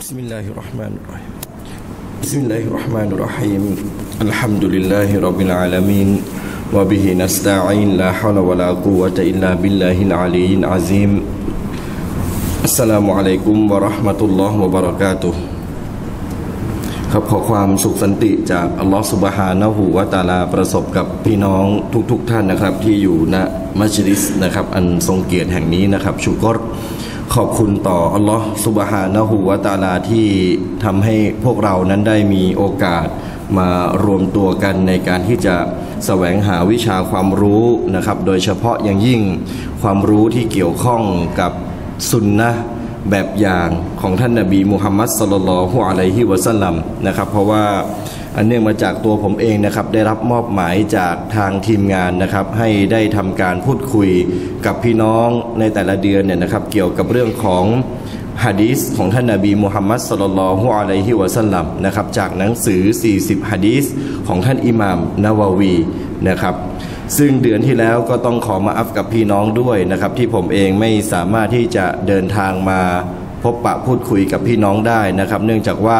بسم الله الرحمن الرحيم بسم الله الرحمن الرحيم الحمد لله رب العالمين وبه نستعين لا حول ولا قوة إلا بالله العلي العظيم السلام عليكم ورحمة الله وبركاته ครับขอความสุขสันติจากอัลลอฮฺซุบฮานะฮูวะตะอาลาประสบกับพี่น้องทุกท่านนะครับที่อยู่ณมัสยิดนะครับอันทรงเกียรติแห่งนี้นะครับชุกรขอบคุณต่ออัลลอฮฺซุบฮานะฮูวะตะอาลาที่ทำให้พวกเรานั้นได้มีโอกาสมารวมตัวกันในการที่จะแสวงหาวิชาความรู้นะครับโดยเฉพาะอย่างยิ่งความรู้ที่เกี่ยวข้องกับสุนนะห์แบบอย่างของท่านนบีมุฮัมมัดศ็อลลัลลอฮุอะลัยฮิวะซัลลัมนะครับเพราะว่าอันเนื่องมาจากตัวผมเองนะครับได้รับมอบหมายจากทางทีมงานนะครับให้ได้ทำการพูดคุยกับพี่น้องในแต่ละเดือนเนี่ยนะครับเกี่ยวกับเรื่องของหะดีษของท่านนบีมุฮัมมัดศ็อลลัลลอฮุอะลัยฮิวะซัลลัมนะครับจากหนังสือ40หะดีษของท่านอิหม่ามนะวะวีนะครับซึ่งเดือนที่แล้วก็ต้องขอมาอัฟกับพี่น้องด้วยนะครับที่ผมเองไม่สามารถที่จะเดินทางมาพบปะพูดคุยกับพี่น้องได้นะครับเนื่องจากว่า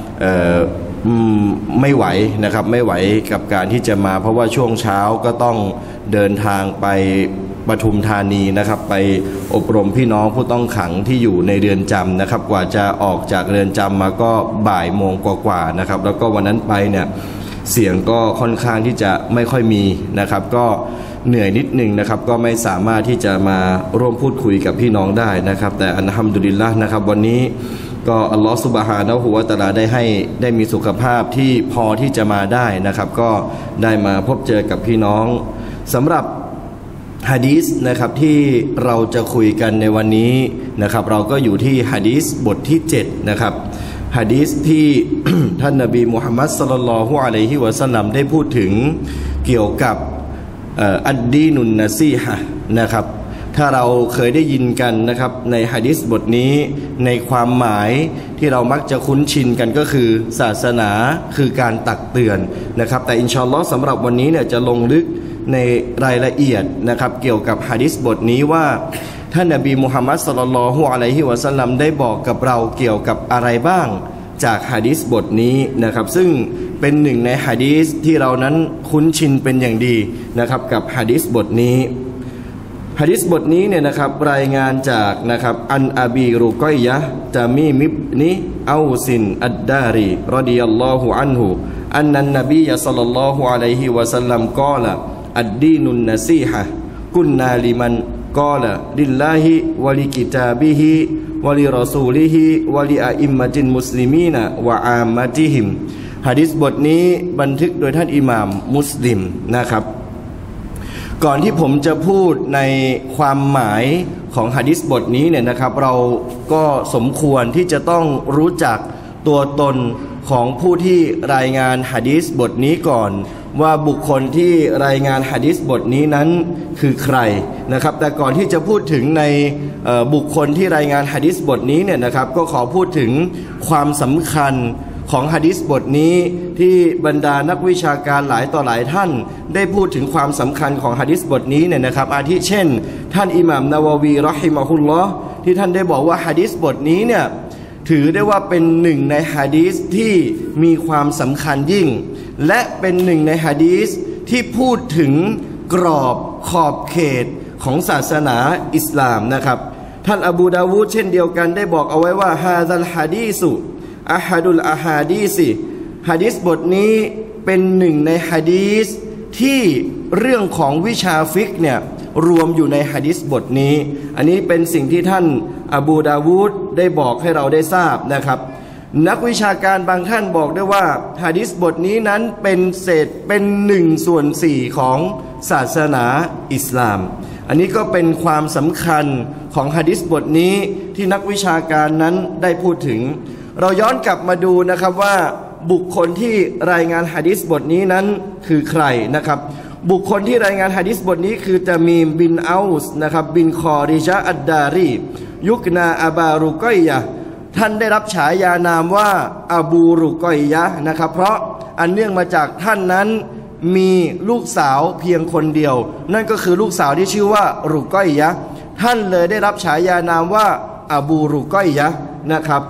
ไม่ไหวนะครับไม่ไหวกับการที่จะมาเพราะว่าช่วงเช้าก็ต้องเดินทางไปปทุมธานีนะครับไปอบรมพี่น้องผู้ต้องขังที่อยู่ในเรือนจำนะครับกว่าจะออกจากเรือนจำมาก็บ่ายโมงกว่าๆนะครับแล้วก็วันนั้นไปเนี่ยเสียงก็ค่อนข้างที่จะไม่ค่อยมีนะครับก็เหนื่อยนิดหนึ่งนะครับก็ไม่สามารถที่จะมาร่วมพูดคุยกับพี่น้องได้นะครับแต่อัลฮัมดุลิลละห์นะครับวันนี้ก็อัลลอฮฺซุบฮานะฮูวะตะอาลาได้มีสุขภาพที่พอที่จะมาได้นะครับก็ได้มาพบเจอกับพี่น้องสำหรับหะดีษนะครับที่เราจะคุยกันในวันนี้นะครับเราก็อยู่ที่หะดีษบทที่7นะครับหะดีษที่ ท่านนบีมุฮัมมัดศ็อลลัลลอฮุอะลัยฮิวะซัลลัมได้พูดถึงเกี่ยวกับอัดดีนุนนะซีฮะห์นะครับถ้าเราเคยได้ยินกันนะครับในหะดีษบทนี้ในความหมายที่เรามักจะคุ้นชินกันก็คือศาสนาคือการตักเตือนนะครับแต่อินชาอัลลอฮ์สำหรับวันนี้เนี่ยจะลงลึกในรายละเอียดนะครับเกี่ยวกับหะดีษบทนี้ว่าท่านนบีมุฮัมมัดศ็อลลัลลอฮุอะลัยฮิวะซัลลัมได้บอกกับเราเกี่ยวกับอะไรบ้างจากหะดีษบทนี้นะครับซึ่งเป็นหนึ่งในหะดีษที่เรานั้นคุ้นชินเป็นอย่างดีนะครับกับหะดีษบทนี้หะดีษบทนี้เนี่ยนะครับรายงานจากนะครับอันอบีรุกัยยะห์ตามีมิบนิเอาซินอัดดารีรอฎิยัลลอฮุอันฮุอันนันนบีศ็อลลัลลอฮุอะลัยฮิวะซัลลัมกอละอัดดีนุนนะซีฮะห์กุนนาลิมันกอละลิลลาฮิวะลิกิตาบิฮิวะลิรอซูลิฮิวะลิอะอิมมะตินมุสลิมีนะวะอามมะติฮิมหะดีษบทนี้บันทึกโดยท่านอิหม่ามมุสลิมนะครับก่อนที่ผมจะพูดในความหมายของหะดีษบทนี้เนี่ยนะครับเราก็สมควรที่จะต้องรู้จักตัวตนของผู้ที่รายงานหะดีษบทนี้ก่อนว่าบุคคลที่รายงานหะดีษบทนี้นั้นคือใครนะครับแต่ก่อนที่จะพูดถึงในบุคคลที่รายงานหะดีษบทนี้เนี่ยนะครับก็ขอพูดถึงความสำคัญของหะดีษบทนี้ที่บรรดานักวิชาการหลายต่อหลายท่านได้พูดถึงความสำคัญของหะดีษบทนี้เนี่ยนะครับอาทิเช่นท่านอิหม่ามนะวะวีเราะฮิมะฮุลลอฮ์ที่ท่านได้บอกว่าหะดีษบทนี้เนี่ยถือได้ว่าเป็นหนึ่งในหะดีษที่มีความสำคัญยิ่งและเป็นหนึ่งในหะดีษที่พูดถึงกรอบขอบเขตของศาสนาอิสลามนะครับท่านอบูดาวูดเช่นเดียวกันได้บอกเอาไว้ว่าฮาซัลหะดีสุอะฮัดุลอะฮาดีซิหะดีษบทนี้เป็นหนึ่งในหะดีษที่เรื่องของวิชาฟิกเนี่ยรวมอยู่ในหะดีษบทนี้อันนี้เป็นสิ่งที่ท่านอบูดาวูดได้บอกให้เราได้ทราบนะครับนักวิชาการบางท่านบอกได้ว่าหะดีษบทนี้นั้นเป็น1/4ของศาสนาอิสลามอันนี้ก็เป็นความสำคัญของหะดีษบทนี้ที่นักวิชาการนั้นได้พูดถึงเราย้อนกลับมาดูนะครับว่าบุคคลที่รายงานหะดีษบทนี้นั้นคือใครนะครับบุคคลที่รายงานหะดีษบทนี้คือตะมีมบินเอาส์นะครับบินคอริญะอัดดารียุกนาอบารุกัยยะห์ท่านได้รับฉายานามว่าอบูรุกัยยะห์นะครับเพราะอันเนื่องมาจากท่านนั้นมีลูกสาวเพียงคนเดียวนั่นก็คือลูกสาวที่ชื่อว่ารุกัยยะห์ท่านเลยได้รับฉายานามว่าอบูรุกัยยะห์นะครับ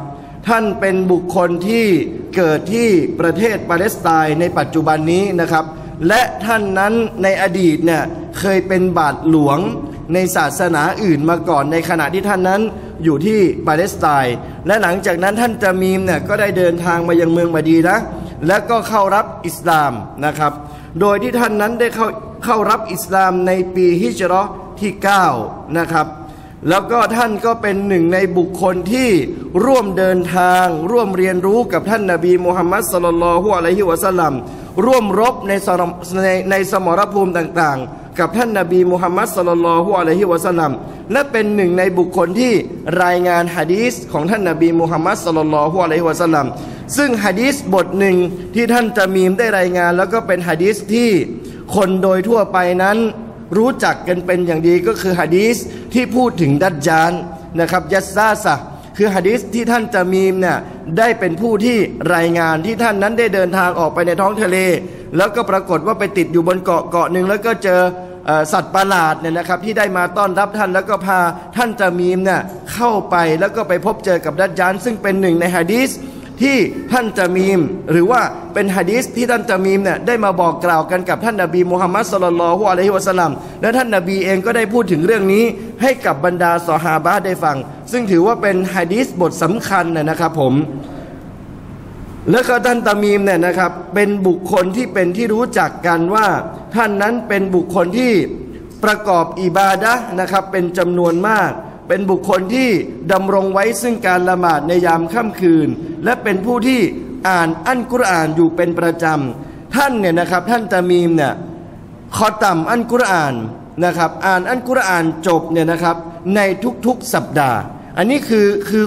ท่านเป็นบุคคลที่เกิดที่ประเทศปาเลสไตน์ในปัจจุบันนี้นะครับและท่านนั้นในอดีตเนี่ยเคยเป็นบาทหลวงในศาสนาอื่นมาก่อนในขณะที่ท่านนั้นอยู่ที่ปาเลสไตน์และหลังจากนั้นท่านจามีมเนี่ยก็ได้เดินทางมายังเมืองมะดีนะห์และก็เข้ารับอิสลามนะครับโดยที่ท่านนั้นได้เข้ารับอิสลามในปีฮิจเราะห์ที่9นะครับแล้วก็ท่านก็เป็นหนึ่งในบุคคลที่ร่วมเดินทางร่วมเรียนรู้กับท่านนบีมุฮัมมัดศ็อลลัลลอฮุอะลัยฮิวะซัลลัมร่วมรบในสมรภูมิต่างๆกับท่านนบีมุฮัมมัดศ็อลลัลลอฮุอะลัยฮิวะซัลลัมและเป็นหนึ่งในบุคคลที่รายงานหะดีษของท่านนบีมุฮัมมัดศ็อลลัลลอฮุอะลัยฮิวะซัลลัมซึ่งหะดีษบทหนึ่งที่ท่านจามีมได้รายงานแล้วก็เป็นหะดีษที่คนโดยทั่วไปนั้นรู้จักกันเป็นอย่างดีก็คือหะดีษที่พูดถึงดัจญาลนะครับยัสซาซะคือหะดีษที่ท่านจามีมเนี่ยได้เป็นผู้ที่รายงานที่ท่านนั้นได้เดินทางออกไปในท้องทะเลแล้วก็ปรากฏว่าไปติดอยู่บนเกาะหนึ่งแล้วก็เจอสัตว์ประหลาดเนี่ยนะครับที่ได้มาต้อนรับท่านแล้วก็พาท่านจามีมเนี่ยเข้าไปแล้วก็ไปพบเจอกับดัจญาลซึ่งเป็นหนึ่งในหะดีษที่ท่านจามีมหรือว่าเป็นหะดีษที่ท่านจามีมเนี่ยได้มาบอกกล่าวกันกับท่านนบีมุฮัมมัดศ็อลลัลลอฮุอะลัยฮิวะซัลลัมและท่านนบีเองก็ได้พูดถึงเรื่องนี้ให้กับบรรดาซอฮาบะห์ได้ฟังซึ่งถือว่าเป็นหะดีษบทสำคัญนะครับผมแล้วก็ท่านตามีมเนี่ยนะครับเป็นบุคคลที่เป็นที่รู้จักกันว่าท่านนั้นเป็นบุคคลที่ประกอบอิบาดะห์นะครับเป็นจำนวนมากเป็นบุคคลที่ดำรงไว้ซึ่งการละหมาดในยามค่ำคืนและเป็นผู้ที่อ่านอัลกุรอานอยู่เป็นประจำท่านเนี่ยนะครับท่านตามีมเนี่ยคอตัมอัลกุรอานนะครับอ่านอัลกุรอานจบเนี่ยนะครับในทุกๆสัปดาห์อันนี้คือ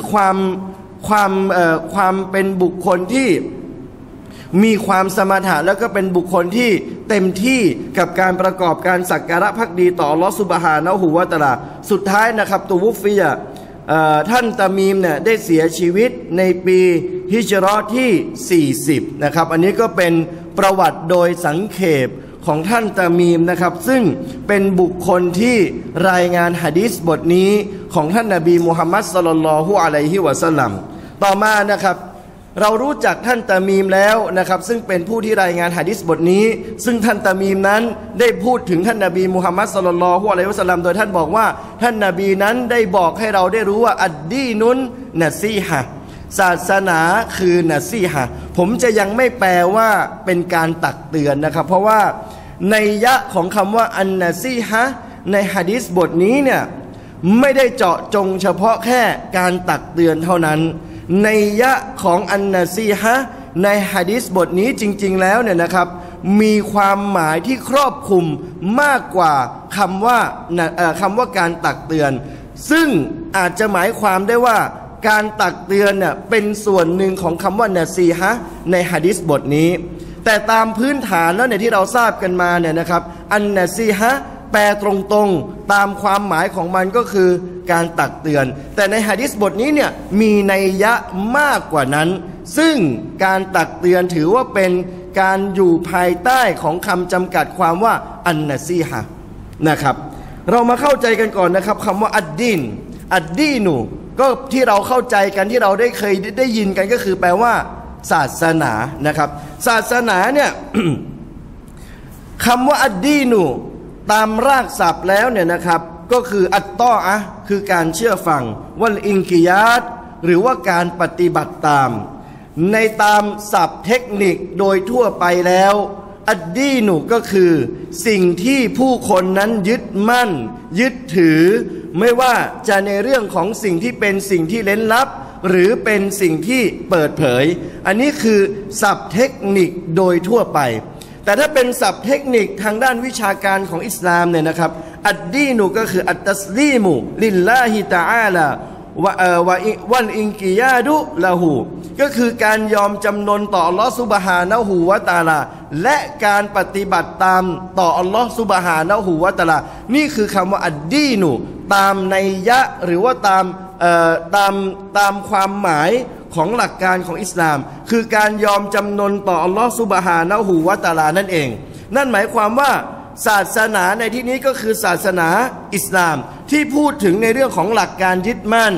ความเป็นบุคคลที่มีความสมถะแล้วก็เป็นบุคคลที่เต็มที่กับการประกอบการสักการะภักดีต่ออัลลอฮฺซุบฮานะฮูวะตะอาลาสุดท้ายนะครับตุวุฟฟิยะท่านตามีมเนี่ยได้เสียชีวิตในปีฮิจเราะห์ที่40นะครับอันนี้ก็เป็นประวัติโดยสังเขปของท่านตามีมนะครับซึ่งเป็นบุคคลที่รายงานหะดีษบทนี้ของท่านนบีมุฮัมมัดศ็อลลัลลอฮุอะลัยฮิวะซัลลัมต่อมานะครับเรารู้จักท่านตามีมแล้วนะครับซึ่งเป็นผู้ที่รายงานหะดีษบทนี้ซึ่งท่านตามีมนั้นได้พูดถึงท่านนบีมุฮัมมัดศ็อลลัลลอฮุอะลัยฮิวะซัลลัมโดยท่านบอกว่าท่านนบีนั้นได้บอกให้เราได้รู้ว่าอัดดีนุนนะซีฮะศาสนาคือนะซีฮะผมจะยังไม่แปลว่าเป็นการตักเตือนนะครับเพราะว่านัยยะของคำว่าอันนะซีฮะในหะดีษบทนี้เนี่ยไม่ได้เจาะจงเฉพาะแค่การตักเตือนเท่านั้นนัยยะของอันนะซีฮะในหะดีษบทนี้จริงๆแล้วเนี่ยนะครับมีความหมายที่ครอบคลุมมากกว่าคำว่าการตักเตือนซึ่งอาจจะหมายความได้ว่าการตักเตือนเนี่ยเป็นส่วนหนึ่งของคำว่านะซีฮะในหะดีษบทนี้แต่ตามพื้นฐานแล้วเนี่ยที่เราทราบกันมาเนี่ยนะครับอันนะซีฮะแปลตรงๆตามความหมายของมันก็คือการตักเตือนแต่ในหะดีษบทนี้เนี่ยมีนัยยะมากกว่านั้นซึ่งการตักเตือนถือว่าเป็นการอยู่ภายใต้ของคำจำกัดความว่าอันนะซีฮะนะครับเรามาเข้าใจกันก่อนนะครับคำว่าอัดดีนูก็ที่เราเข้าใจกันที่เราเคยได้ยินกันก็คือแปลว่าศาสนานะครับศาสนาเนี่ย คำว่าอัดดีนูตามรากศัพท์แล้วเนี่ยนะครับก็คืออัตตออะห์คือการเชื่อฟังวัลอินกิยาตหรือว่าการปฏิบัติตามในตามศัพท์เทคนิคโดยทั่วไปแล้วอัดดีนูก็คือสิ่งที่ผู้คนนั้นยึดมั่นยึดถือไม่ว่าจะในเรื่องของสิ่งที่เป็นสิ่งที่เร้นลับหรือเป็นสิ่งที่เปิดเผยอันนี้คือศัพท์เทคนิคโดยทั่วไปแต่ถ้าเป็นศัพท์เทคนิคทางด้านวิชาการของอิสลามเนี่ยนะครับอัดดีนูก็คืออัตตัสลีมุลิลลาฮิตะอาลาวะอินกิยาดุละหูก็คือการยอมจำนนต่ออัลลอฮฺซุบฮานะฮูวะตะอาลาและการปฏิบัติตามต่ออัลลอฮฺซุบฮานะฮูวะตะอาลานี่คือคำว่าอัดดีนูตามนัยยะหรือว่าตามความหมายของหลักการของอิสลามคือการยอมจำนนต่ออัลลอฮฺซุบฮานะฮูวะตะอาลานั่นเองนั่นหมายความว่าศาสนาในที่นี้ก็คือศาสนาอิสลามที่พูดถึงในเรื่องของหลักการยึดมั่น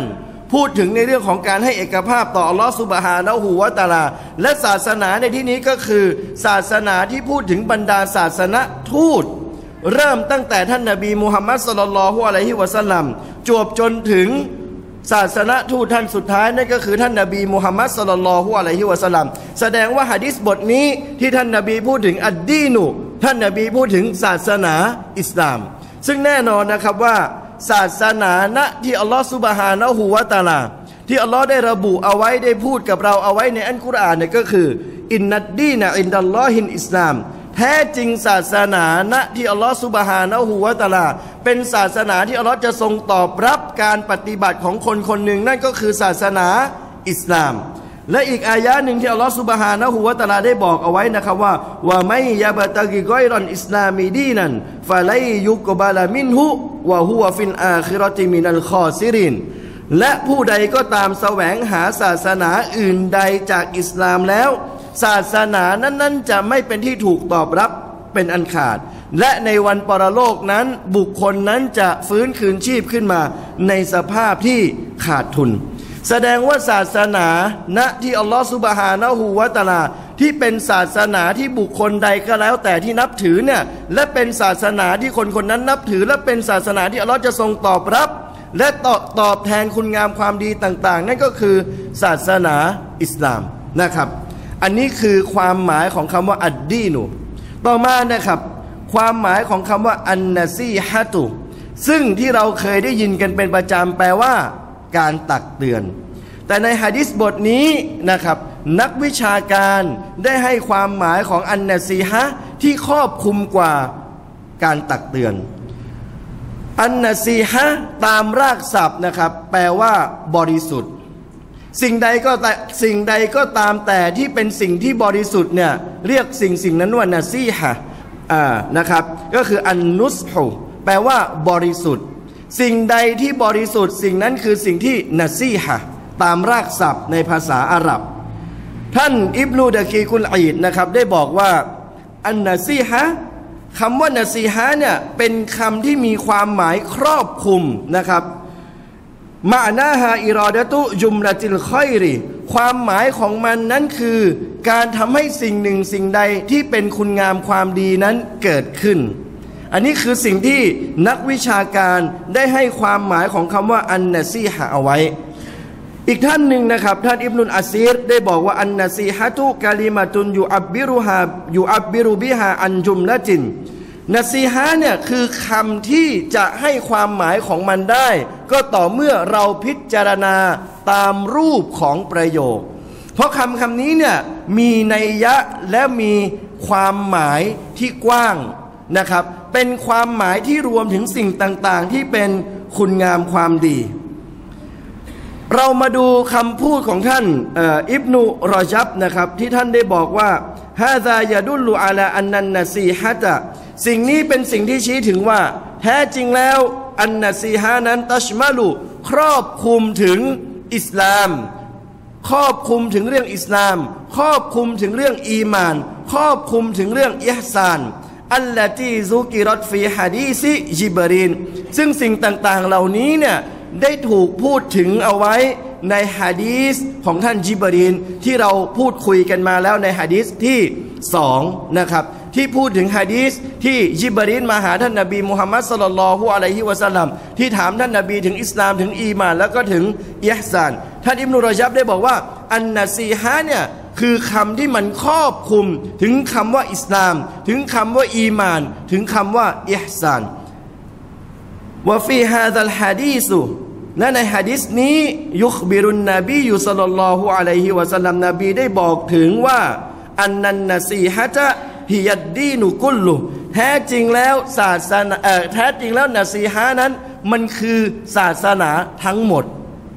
พูดถึงในเรื่องของการให้เอกภาพต่ออัลลอฮฺซุบฮานะฮูวะตะอาลาและศาสนาในที่นี้ก็คือศาสนาที่พูดถึงบรรดาศาสนทูตเริ่มตั้งแต่ท่านนบีมุฮัมมัดศ็อลลัลลอฮุอะลัยฮิวะซัลลัมจวบจนถึงศาสนทูตท่านสุดท้ายนั่นก็คือท่านนบีมุฮัมมัดศ็อลลัลลอฮุอะลัยฮิวะซัลลัมแสดงว่าหะดีษบทนี้ที่ท่านนบีพูดถึงอัดดีนุท่านนบีพูดถึงศาสนาอิสลามซึ่งแน่นอนนะครับว่าศาสนาณที่อัลลอฮฺซุบฮานะฮูวะตะอาลาที่อัลลอฮ์ได้ระบุเอาไว้ได้พูดกับเราเอาไว้ในอัลกุรอานเนี่ยก็คืออินนัดดีนะอินดัลลอฮินอิสลามแท้จริงศาสนาณที่อัลลอฮฺซุบฮานะฮูวะตะอาลาเป็นศาสนาที่อัลลอฮ์จะทรงตอบรับการปฏิบัติของคนคนหนึ่งนั่นก็คือศาสนาอิสลามและอีกอายะหนึ่งที่อัลลอฮฺซุบฮานะฮูวะตะอาลาได้บอกเอาไว้นะครับว่าไม่ยะบะตะกิกอยรอนอิสลามีดีนันฟะไลยุกบะลามินฮุวะฮุวะฟินอาคิเราะติมินัลคอซิรินและผู้ใดก็ตามแสวงหาศาสนาอื่นใดจากอิสลามแล้วศาสนานั้นจะไม่เป็นที่ถูกตอบรับเป็นอันขาดและในวันปรโลกนั้นบุคคลนั้นจะฟื้นคืนชีพขึ้นมาในสภาพที่ขาดทุนแสดงว่าศาสนาณที่อัลลอฮฺซุบฮานะฮูวะตะอาลาที่เป็นศาสนาที่บุคคลใดก็แล้วแต่ที่นับถือเนี่ยและเป็นศาสนาที่คนคนนั้นนับถือและเป็นศาสนาที่อัลลอฮฺจะทรงตอบรับและตอบแทนคุณงามความดีต่างๆนั่นก็คือศาสนาอิสลามนะครับอันนี้คือความหมายของคำว่าอัดดีนุต่อมานะครับความหมายของคำว่าอันนะซีฮะตุซึ่งที่เราเคยได้ยินกันเป็นประจำแปลว่าการตักเตือนแต่ในหะดีษบทนี้นะครับนักวิชาการได้ให้ความหมายของอันนะซีฮะที่ครอบคลุมกว่าการตักเตือนอันนะซีฮะตามรากศัพท์นะครับแปลว่าบริสุทธิ์สิ่งใดก็ตามแต่ที่เป็นสิ่งที่บริสุทธิ์เนี่ยเรียกสิ่งนั้นว่านะซีฮะนะครับก็คืออันนุสฮุแปลว่าบริสุทธิ์สิ่งใดที่บริสุทธิ์สิ่งนั้นคือสิ่งที่นะซีฮะตามรากศัพท์ในภาษาอาหรับท่านอิบนุดะกีกุลอีดนะครับได้บอกว่าอันนะซีฮะคำว่านะซีฮะเนี่ยเป็นคำที่มีความหมายครอบคลุมนะครับมะนาฮาอิรอดะตุจุมละติลคอยริความหมายของมันนั้นคือการทำให้สิ่งหนึ่งสิ่งใดที่เป็นคุณงามความดีนั้นเกิดขึ้นอันนี้คือสิ่งที่นักวิชาการได้ให้ความหมายของคำว่าอันนะซีฮะเอาไว้อีกท่านหนึ่งนะครับท่านอิบนุลอาซีรได้บอกว่าอันนะซีฮะตุกะลิมะตุนยูอับบิรุบิฮาอันจุมละจินนะซีฮะเนี่ยคือคำที่จะให้ความหมายของมันได้ก็ต่อเมื่อเราพิจารณาตามรูปของประโยคเพราะคำนี้เนี่ยมีนัยยะและมีความหมายที่กว้างนะครับเป็นความหมายที่รวมถึงสิ่งต่างๆที่เป็นคุณงามความดีเรามาดูคำพูดของท่านอิบนุรอญับนะครับที่ท่านได้บอกว่าฮาซายะดุลลุอาลาอันนันนะซีฮะตะสิ่งนี้เป็นสิ่งที่ชี้ถึงว่าแท้จริงแล้วอันนะซีฮะนั้นตัชมาลุครอบคลุมถึงอิสลามครอบคลุมถึงเรื่องอิสลามครอบคลุมถึงเรื่องอีมานครอบคลุมถึงเรื่องอิห์ซานอัลลตีซุกิรอตฟีฮะดีซิจิบรีนซึ่งสิ่งต่างๆเหล่านี้เนี่ยได้ถูกพูดถึงเอาไว้ในหะดีษของท่านจิบรีนที่เราพูดคุยกันมาแล้วในหะดีษที่2นะครับที่พูดถึงหะดีษที่จิบรีนมาหาท่านนบีมุฮัมมัดศ็อลลัลลอฮุอะลัยฮิวะซัลลัมที่ถามท่านนบีถึงอิสลามถึงอีมานแล้วก็ถึงอิห์ซานท่านอิบนุรอญับได้บอกว่าอันนะซีฮะเนี่ยคือคำที่มันครอบคลุมถึงคำว่าอิสลามถึงคำว่าอีมานถึงคำว่าอิห์ซานวะฟีฮาซัลฮะดีษและในหะดีษนี้ยุคบิรุนนบีศ็อลลัลลอฮุอะลัยฮิวะซัลลัมนบีได้บอกถึงว่าอันนันนะซีฮะตะฮิยัดดีนุกุลลุแท้จริงแล้วศาสนาแท้จริงแล้วนะซีฮะนั้นมันคือศาสนาทั้งหมด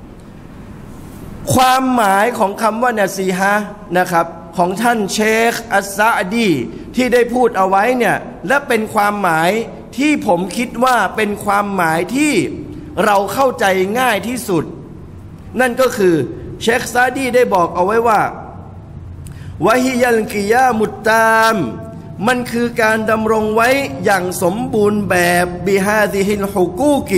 ความหมายของคำว่านะซีฮะนะครับของท่านเชคอัสซะอดีที่ได้พูดเอาไว้เนี่ยและเป็นความหมายที่ผมคิดว่าเป็นความหมายที่เราเข้าใจง่ายที่สุดนั่นก็คือเชคซาดีได้บอกเอาไว้ว่าวะฮิยัลกิยามุตตามมันคือการดำรงไว้อย่างสมบูรณ์แบบบิฮาซิฮิลฮุกูกิ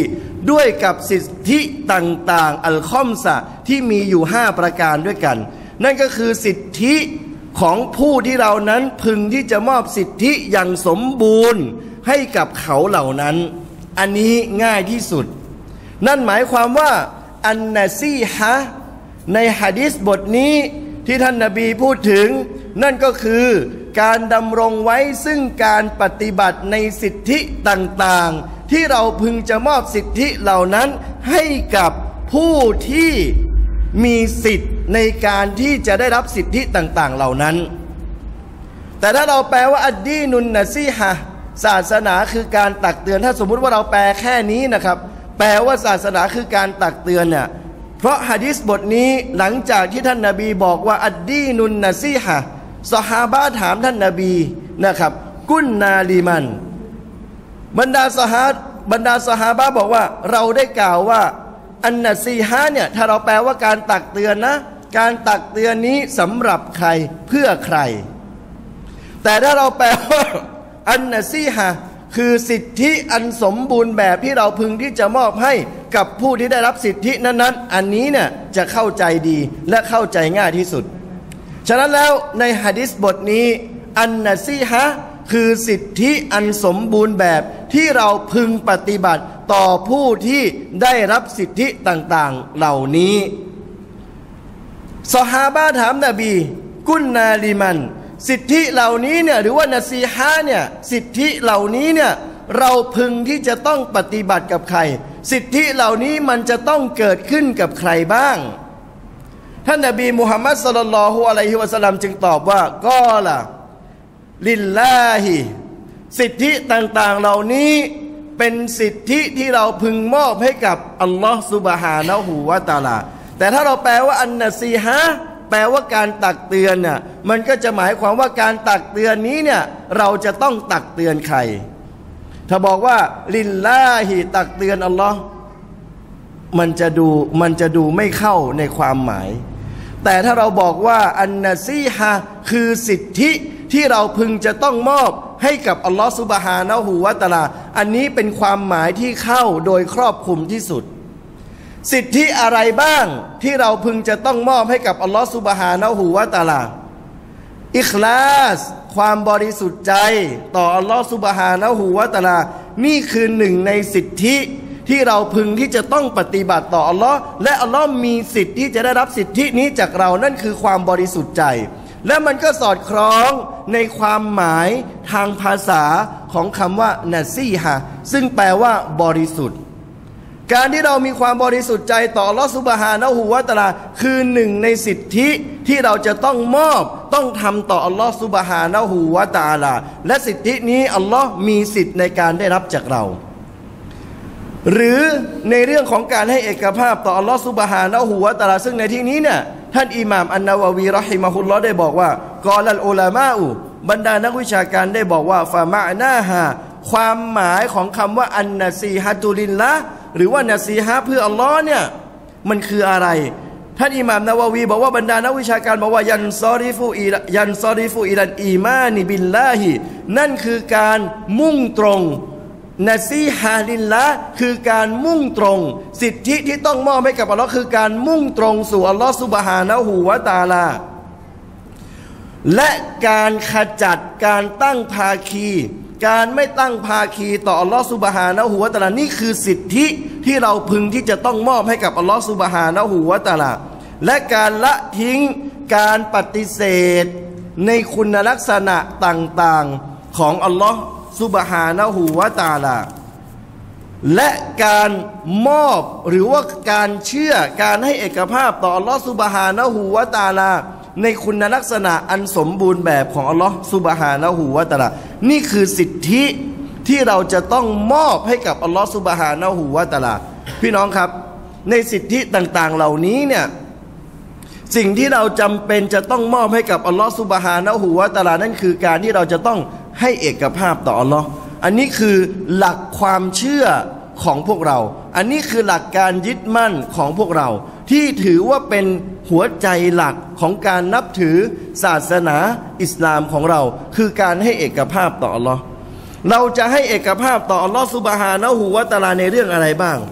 ด้วยกับสิทธิต่างๆอัลคอมซะที่มีอยู่5ประการด้วยกันนั่นก็คือสิทธิของผู้ที่เรานั้นพึงที่จะมอบสิทธิอย่างสมบูรณ์ให้กับเขาเหล่านั้นอันนี้ง่ายที่สุดนั่นหมายความว่าอันนะซีฮะในหะดีษบทนี้ที่ท่านนบีพูดถึงนั่นก็คือการดำรงไว้ซึ่งการปฏิบัติในสิทธิต่างๆที่เราพึงจะมอบสิทธิเหล่านั้นให้กับผู้ที่มีสิทธิ์ในการที่จะได้รับสิทธิต่างๆเหล่านั้นแต่ถ้าเราแปลว่าอัดดีนุนนะซีฮะศาสนาคือการตักเตือนถ้าสมมุติว่าเราแปลแค่นี้นะครับแปลว่าศาสนาคือการตักเตือนเนี่ยเพราะหะดีษบทนี้หลังจากที่ท่านนบีบอกว่าอัดดีนุนนะซีฮะซอฮาบะห์ถามท่านนบีนะครับกุนนาลีมันบรรดาซอฮาบะห์บอกว่าเราได้กล่าวว่าอันนะซีฮะเนี่ยถ้าเราแปลว่าการตักเตือนนะการตักเตือนนี้สำหรับใครเพื่อใครแต่ถ้าเราแปลว่าอันนะซีฮะคือสิทธิอันสมบูรณ์แบบที่เราพึงที่จะมอบให้กับผู้ที่ได้รับสิทธินั้นๆอันนี้เนี่ยจะเข้าใจดีและเข้าใจง่ายที่สุดฉะนั้นแล้วในหะดีษบทนี้อันนะซีฮะคือสิทธิอันสมบูรณ์แบบที่เราพึงปฏิบัติต่อผู้ที่ได้รับสิทธิต่างๆเหล่านี้ซอฮาบะห์ถามนบีกุนนาลิมันสิทธิเหล่านี้เนี่ยหรือว่านะซีฮะเนี่ยสิทธิเหล่านี้เนี่ยเราพึงที่จะต้องปฏิบัติกับใครสิทธิเหล่านี้มันจะต้องเกิดขึ้นกับใครบ้างท่านนบีมุฮัมมัดศ็อลลัลลอฮุอะลัยฮิวะซัลลัมจึงตอบว่ากอละลิลลาฮิสิทธิต่างๆเหล่านี้เป็นสิทธิที่เราพึงมอบให้กับอัลลอฮฺซุบฮานะฮูวะตะอาลาแต่ถ้าเราแปลว่าอันนะซีฮะแปลว่าการตักเตือนเนี่ยมันก็จะหมายความว่าการตักเตือนนี้เนี่ยเราจะต้องตักเตือนใครถ้าบอกว่าลิลลาฮิตักเตือนอัลลอฮ์มันจะดูไม่เข้าในความหมายแต่ถ้าเราบอกว่าอันนะซีฮะคือสิทธิที่เราพึงจะต้องมอบให้กับอัลลอฮฺซุบฮานะฮูวะตะอาลาอันนี้เป็นความหมายที่เข้าโดยครอบคลุมที่สุดสิทธิอะไรบ้างที่เราพึงจะต้องมอบให้กับอัลลอฮฺซุบฮานะฮูวะตะอาลาอิคลาสความบริสุทธิ์ใจต่ออัลลอฮฺซุบฮานะฮูวะตะอาลานี่คือหนึ่งในสิทธิที่เราพึงที่จะต้องปฏิบัติต่ออัลลอฮ์และอัลลอฮ์มีสิทธิ์ที่จะได้รับสิทธินี้จากเรานั่นคือความบริสุทธิ์ใจและมันก็สอดคล้องในความหมายทางภาษาของคำว่านะซีฮะซึ่งแปลว่าบริสุทธิ์การที่เรามีความบริสุทธิ์ใจต่ออัลลอฮฺซุบฮานะฮูวะตะอาลาคือหนึ่งในสิทธิที่เราจะต้องมอบต้องทำต่ออัลลอฮฺซุบฮานะฮูวะตะอาลาและสิทธินี้อัลลอฮ์มีสิทธิ์ในการได้รับจากเราหรือในเรื่องของการให้เอกภาพต่ออัลลอฮฺซุบฮานะฮูวะตะอาลาซึ่งในที่นี้เนี่ยท่านอิหม่ามอันนาวะวีเราะฮิมะฮุลลอฮ์ได้บอกว่ากอลัลอุลามะอูบรรดานักวิชาการได้บอกว่าฟะมะนาฮาความหมายของคำว่าอันนะซีฮะตุลิลละหรือว่านะซีฮะเพื่ออัลลอฮ์เนี่ยมันคืออะไรท่านอิหม่ามนาวะวีบอกว่าบรรดานักวิชาการบอกว่ายันซอริฟูอิลันอีมานิบิลลาฮินั่นคือการมุ่งตรงนะซีฮะลิลละคือการมุ่งตรงสิทธิที่ต้องมอบให้กับอัลลอฮ์คือการมุ่งตรงสู่อัลลอฮ์ซุบฮานะฮูวะตะอาลาและการขจัดการตั้งภาคีการไม่ตั้งภาคีต่ออัลลอฮ์ซุบฮานะฮูวะตะอาลานี่คือสิทธิที่เราพึงที่จะต้องมอบให้กับอัลลอฮ์ซุบฮานะฮูวะตะอาลาและการละทิ้งการปฏิเสธในคุณลักษณะต่างๆของอัลลอฮ์ซุบฮานะฮูวะตะอาลาและการมอบหรือว่าการเชื่อการให้เอกภาพต่ออัลลอฮ์ซุบฮานะฮูวะตะอาลาในคุณลักษณะอันสมบูรณ์แบบของอัลลอฮ์ซุบฮานะฮูวะตะอาลานี่คือสิทธิที่เราจะต้องมอบให้กับอัลลอฮ์ซุบฮานะฮูวะตะอาลาพี่น้องครับในสิทธิต่างๆเหล่านี้เนี่ยสิ่งที่เราจำเป็นจะต้องมอบให้กับอัลลอฮ์ซุบฮานะฮูวะตะอาลานั่นคือการที่เราจะต้องให้เอกภาพต่ออัลลอฮ์อันนี้คือหลักความเชื่อของพวกเราอันนี้คือหลักการยึดมั่นของพวกเราที่ถือว่าเป็นหัวใจหลักของการนับถือศาสนาอิสลามของเราคือการให้เอกภาพต่ออัลลอฮ์เราจะให้เอกภาพต่ออัลลอฮ์ซุบฮานะฮูวะตะอาลาในเรื่องอะไรบ้าง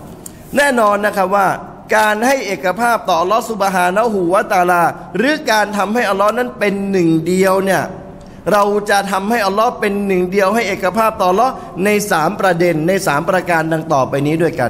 แน่นอนนะครับว่าการให้เอกภาพต่ออัลลอฮฺซุบฮานะฮูวะตะอาลาหรือการทำให้อัลลอฮ์นั้นเป็นหนึ่งเดียวเนี่ยเราจะทำให้อัลลอฮ์เป็นหนึ่งเดียวให้เอกภาพต่ออัลลอฮ์ใน3ประเด็นใน3ประการดังต่อไปนี้ด้วยกัน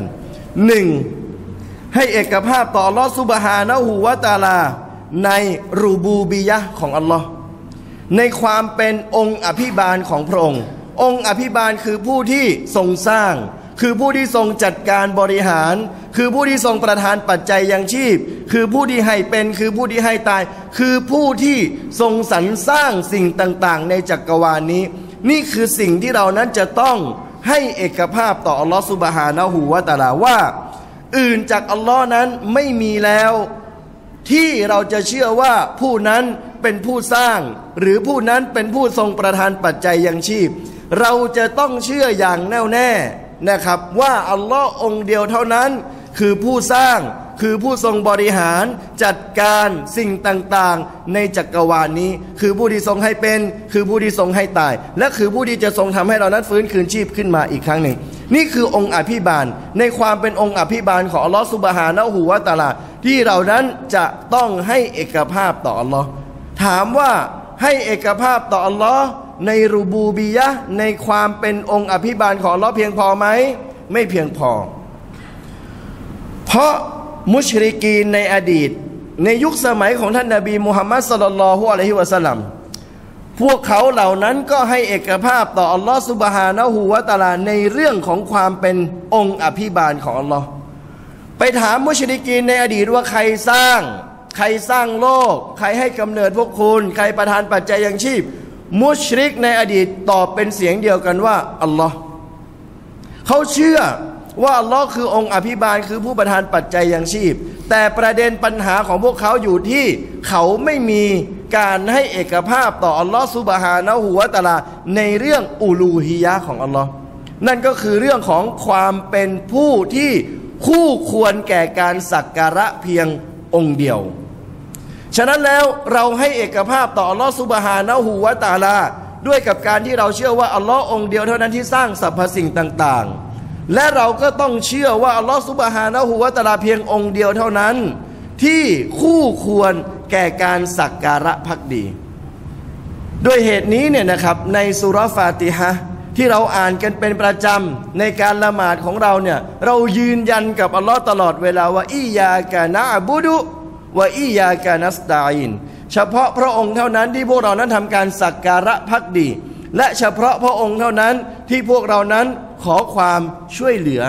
1. ให้เอกภาพต่ออัลลอฮ์ซุบฮานะฮูวะตะอาลาในรูบูบิยะห์ของอัลลอฮ์ในความเป็นองค์อภิบาลของพระองค์องค์อภิบาลคือผู้ที่ทรงสร้างคือผู้ที่ทรงจัดการบริหารคือผู้ที่ทรงประทานปัจจัยยังชีพคือผู้ที่ให้เป็นคือผู้ที่ให้ตายคือผู้ที่ทรงสรรสร้างสิ่งต่างๆในจักรวาลนี้นี่คือสิ่งที่เรานั้นจะต้องให้เอกภาพต่ออัลลอฮฺซุบฮานะฮูวะตะอาลาว่าอื่นจากอัลลอฮ์นั้นไม่มีแล้วที่เราจะเชื่อว่าผู้นั้นเป็นผู้สร้างหรือผู้นั้นเป็นผู้ทรงประทานปัจจัยยังชีพเราจะต้องเชื่ออย่างแน่วแน่นะครับว่าอัลลอฮ์องค์เดียวเท่านั้นคือผู้สร้างคือผู้ทรงบริหารจัดการสิ่งต่างๆในจักรวาลนี้คือผู้ที่ทรงให้เป็นคือผู้ที่ทรงให้ตายและคือผู้ที่จะทรงทำให้เรานั้นฟื้นคืนชีพขึ้นมาอีกครั้งหนึ่งนี่คือองค์อภิบาลในความเป็นองค์อภิบาลของอัลลอฮ์ซุบฮานะฮูวะตะอาลาที่เรานั้นจะต้องให้เอกภาพต่ออัลลอฮ์ถามว่าให้เอกภาพต่ออัลลอฮ์ในรูบูบียะห์ในความเป็นองค์อภิบาลของอัลลอฮ์เพียงพอไหมไม่เพียงพอเพราะมุชริกีนในอดีตในยุคสมัยของท่านนบีมุฮัมมัดศ็อลลัลลอฮุอะลัยฮิวะซัลลัมพวกเขาเหล่านั้นก็ให้เอกภาพต่ออัลลอฮ์ซุบฮานะฮูวะตะอาลาในเรื่องของความเป็นองค์อภิบาลของอัลลอฮ์ไปถามมุชริกีนในอดีตว่าใครสร้างโลกใครให้กำเนิดพวกคุณใครประทานปัจจัยยังชีพมุชริกในอดีตตอบเป็นเสียงเดียวกันว่าอัลลอฮ์เขาเชื่อว่าอัลลอฮ์คือองค์อภิบาลคือผู้ประทานปัจจัยยังชีพแต่ประเด็นปัญหาของพวกเขาอยู่ที่เขาไม่มีการให้เอกภาพต่ออัลลอฮ์ซุบฮานะฮูวะตะอาลาในเรื่องอูลูฮียะห์ของอัลลอฮ์นั่นก็คือเรื่องของความเป็นผู้ที่คู่ควรแก่การสักการะเพียงองค์เดียวฉะนั้นแล้วเราให้เอกภาพต่ออัลลอฮ์ซุบฮานะฮูวะตะอาลาด้วยกับการที่เราเชื่อว่าอัลลอฮ์องค์เดียวเท่านั้นที่สร้างสรรพสิ่งต่างๆและเราก็ต้องเชื่อว่าอัลลอฮ์ซุบฮานะฮูวะตะอาลาเพียงองค์เดียวเท่านั้นที่คู่ควรแก่การสักการะภักดีด้วยเหตุนี้เนี่ยนะครับในซูเราะห์ฟาติฮะห์ที่เราอ่านกันเป็นประจำในการละหมาดของเราเนี่ยเรายืนยันกับอัลลอฮ์ตลอดเวลาว่าอิยากะนะอ์บุดุวะอิยากะนัสตะอีนเฉพาะพระองค์เท่านั้นที่พวกเรานั้นทำการสักการะภักดีและเฉพาะพระองค์เท่านั้นที่พวกเรานั้นขอความช่วยเหลือ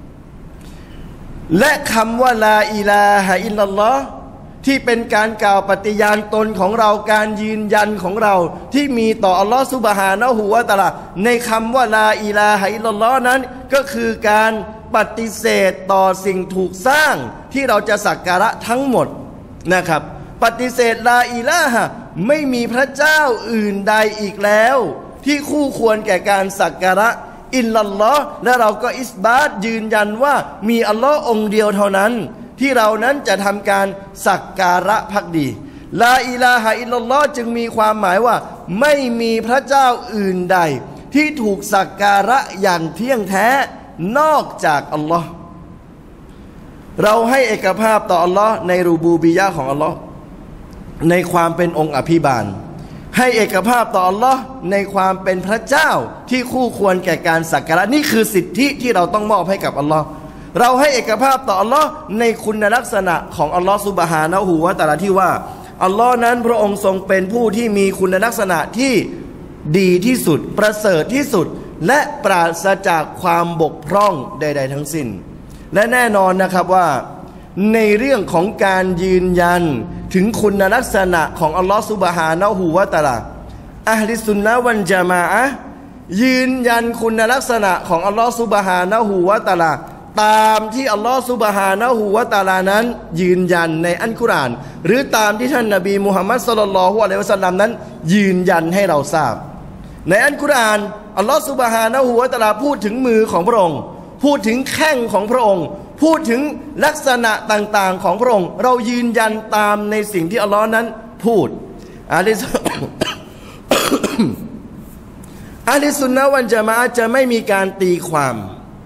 และคำว่าลาอิลาฮะอิลลัลลอฮ์ที่เป็นการกล่าวปฏิญาณตนของเราการยืนยันของเราที่มีต่ออัลลอฮ์ซุบฮานะฮูวะตะอาลาในคำว่าลาอิลาฮะอิลลัลลอฮ์นั้นก็คือการปฏิเสธต่อสิ่งถูกสร้างที่เราจะสักการะทั้งหมดนะครับปฏิเสธลาอิลาฮะไม่มีพระเจ้าอื่นใดอีกแล้วที่คู่ควรแก่การสักการะอิลลัลลอฮ์และเราก็อิสบาตยืนยันว่ามีอัลลอฮ์องค์เดียวเท่านั้นที่เรานั้นจะทำการสักการะภักดีลาอิลาฮะอิลลัลลอฮ์จึงมีความหมายว่าไม่มีพระเจ้าอื่นใดที่ถูกสักการะอย่างเที่ยงแท้นอกจากอัลลอฮ์เราให้เอกภาพต่ออัลลอฮ์ในรูบูบิยะห์ของอัลลอฮ์ในความเป็นองค์อภิบาลให้เอกภาพต่ออัลลอฮ์ในความเป็นพระเจ้าที่คู่ควรแก่การสักการะนี่คือสิทธิที่เราต้องมอบให้กับอัลลอฮ์เราให้เอกภาพต่ออัลลอฮ์ในคุณลักษณะของอัลลอฮ์ซุบฮานะฮูวะตะอาลาที่ว่าอัลลอฮ์นั้นพระองค์ทรงเป็นผู้ที่มีคุณลักษณะที่ดีที่สุดประเสริฐที่สุดและปราศจากความบกพร่องใดๆทั้งสิ้นและแน่นอนนะครับว่าในเรื่องของการยืนยันถึงคุณลักษณะของอัลลอฮ์ซุบฮานะฮูวะตะอาลาอะห์ลิสซุนนะฮ์วัลญะมาอะห์ยืนยันคุณลักษณะของอัลลอฮ์ซุบฮานะฮูวะตะอาลาตามที่อัลลอฮ์ซุบฮานะฮูวะตะอาลานั้นยืนยันในอัลกุรอานหรือตามที่ท่านนบีมุฮัมมัดศ็อลลัลลอฮุอะลัยฮิวะซัลลัมนั้นยืนยันให้เราทราบในอัลกุรอานอัลลอฮ์ซุบฮานะฮูวะตะอาลาพูดถึงมือของพระองค์พูดถึงแข้งของพระองค์พูดถึงลักษณะต่างๆของพระองค์เรายืนยันตามในสิ่งที่อัลลอฮ์นั้นพูดอะลิซุนนะฮ์วัลญะมาอะห์จะไม่มีการตีความ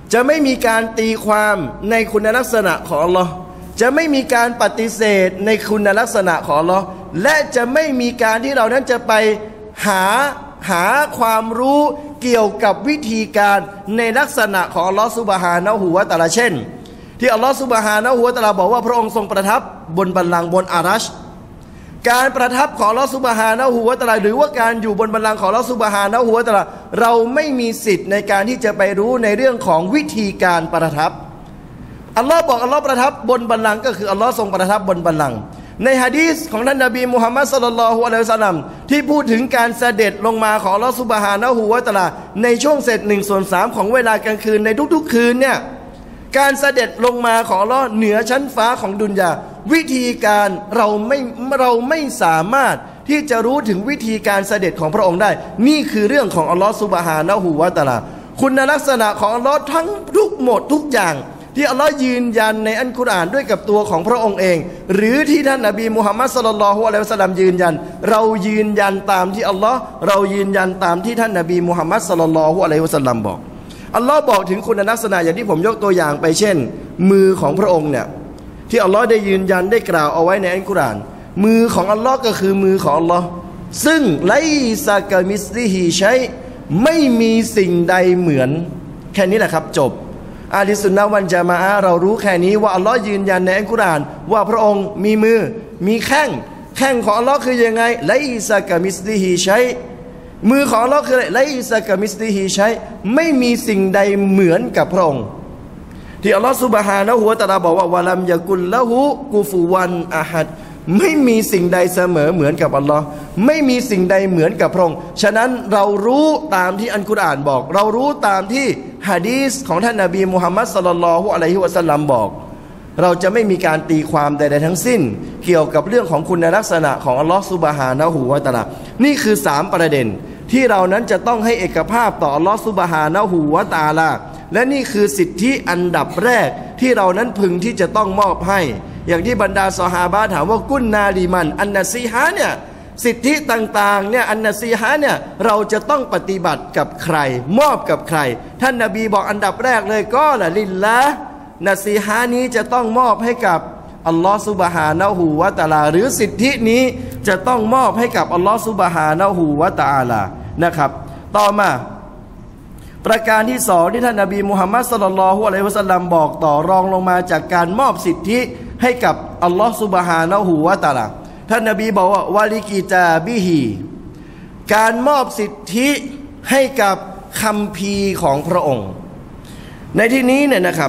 จะไม่มีการตีความในคุณลักษณะของอัลลอฮ์จะไม่มีการปฏิเสธในคุณลักษณะของอัลลอฮ์และจะไม่มีการที่เรานั้นจะไปหาความรู้เกี่ยวกับวิธีการในลักษณะของอัลลอฮ์ซุบฮานะฮูวะตะอาลาเช่นที่อัลลอฮ์ซุบฮานะฮูวะตะอาลาบอกว่าพระองค์ทรงประทับบนบัลลังก์บนอารัชการประทับของอัลลอฮ์ซุบฮานะฮูวะตะอาลาหรือว่าการอยู่บนบัลลังก์ของอัลลอฮ์ซุบฮานะฮูวะตะอาลาเราไม่มีสิทธิ์ในการที่จะไปรู้ในเรื่องของวิธีการประทับอัลลอฮ์บอกอัลลอฮ์ประทับบนบัลลังก์ก็คืออัลลอฮ์ทรงประทับบนบัลลังก์ในหะดีษของท่านนบีมุฮัมมัดศ็อลลัลลอฮุอะลัยฮิวะซัลลัมที่พูดถึงการเสด็จลงมาของอัลลอฮ์ซุบฮานะฮูวะตะอาลาในช่วงเศษ1/3ของเวลากลางคืนในทุกๆคืนเนี่ยการเสด็จลงมาของอัลลอฮ์เหนือชั้นฟ้าของดุนยาวิธีการเราไม่สามารถที่จะรู้ถึงวิธีการเสด็จของพระองค์ได้นี่คือเรื่องของอัลลอฮ์ซุบฮานะฮูวะตะอาลาคุณลักษณะของอัลลอฮ์ทั้งทุกอย่างที่อัลลอฮ์ยืนยันในอัลกุรอานด้วยกับตัวของพระองค์เองหรือที่ท่านนบีมุฮัมมัดศ็อลลัลลอฮุอะลัยฮิวะซัลลัมยืนยันเรายืนยันตามที่อัลลอฮ์เรายืนยันตามที่ท่านนบีมุฮัมมัดศ็อลลัลลอฮุอะลัยฮิวะซัลลัมบอกอัลลอฮ์บอกถึงคุณลักษณะอย่างที่ผมยกตัวอย่างไปเช่นมือของพระองค์เนี่ยที่อัลลอฮ์ได้ยืนยันได้กล่าวเอาไว้ในอัลกุรอานมือของอัลลอฮ์ก็คือมือของอัลลอฮ์ซึ่งไลซะกะมิสลิฮิชัยไม่มีสิ่งใดเหมือนแค่นี้แหละครับจบอาลิสุนนะวันญะมาอะห์เรารู้แค่นี้ว่าอัลลอฮ์ยืนยันในอัลกุรอานว่าพระองค์มีมือมีแข้งของอัลลอฮ์คือยังไงไลซะกะมิสลิฮิชัยมือของอัลลอฮ์คืออะไรไลซะกะมิสลิฮิชัยไม่มีสิ่งใดเหมือนกับพระองค์ที่อัลลอฮ์ซุบฮานะฮูวะตะอาลาบอกว่าวะลัมยะกุลละฮูกุฟุวันอะฮัดไม่มีสิ่งใดเสมอเหมือนกับอัลลอฮ์ไม่มีสิ่งใดเหมือนกับพระองค์ฉะนั้นเรารู้ตามที่อัลกุรอานบอกเรารู้ตามที่หะดีษของท่านนบีมุฮัมมัดศ็อลลัลลอฮุอะลัยฮิวะซัลลัมบอกเราจะไม่มีการตีความใดๆทั้งสิ้นเกี่ยวกับเรื่องของคุณลักษณะของอัลลอฮ์ซุบฮานะฮูวะตะอาลานี่คือ3ประเด็นที่เรานั้นจะต้องให้เอกภาพต่ออัลลอฮ์ซุบฮานะฮูวะตะอาลาและนี่คือสิทธิอันดับแรกที่เรานั้นพึงที่จะต้องมอบให้อย่างที่บรรดาซอฮาบะห์ถามว่ากุนนาลีมันอันนะซีฮะเนี่ยสิทธิต่างๆเนี่ยอันนะซีฮะเนี่ยเราจะต้องปฏิบัติกับใครมอบกับใครท่านนบีบอกอันดับแรกเลยก็ละลิลละนะซีฮะนี้จะต้องมอบให้กับอัลลอฮฺซุบฮานะฮูวะตะอาลาหรือสิทธินี้จะต้องมอบให้กับอัลลอฮฺซุบฮานะฮูวะตะอาลานะครับต่อมาประการที่สองที่ท่านนบีมุฮัมมัดศ็อลลัลลอฮุอะลัยฮิวะซัลลัมบอกต่อรองลงมาจากการมอบสิทธิให้กับอัลลอฮฺซุบฮานะฮูวะตะอาลาท่านนบีบอกว่าวาลิกิตาบิฮีการมอบสิทธิให้กับคัมภีร์ของพระองค์ในที่นี้เนี่ยนะครับ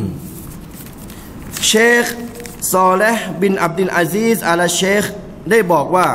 เชคซอเลห์บินอับดุลอาซีซอัลเชคได้บอกว่า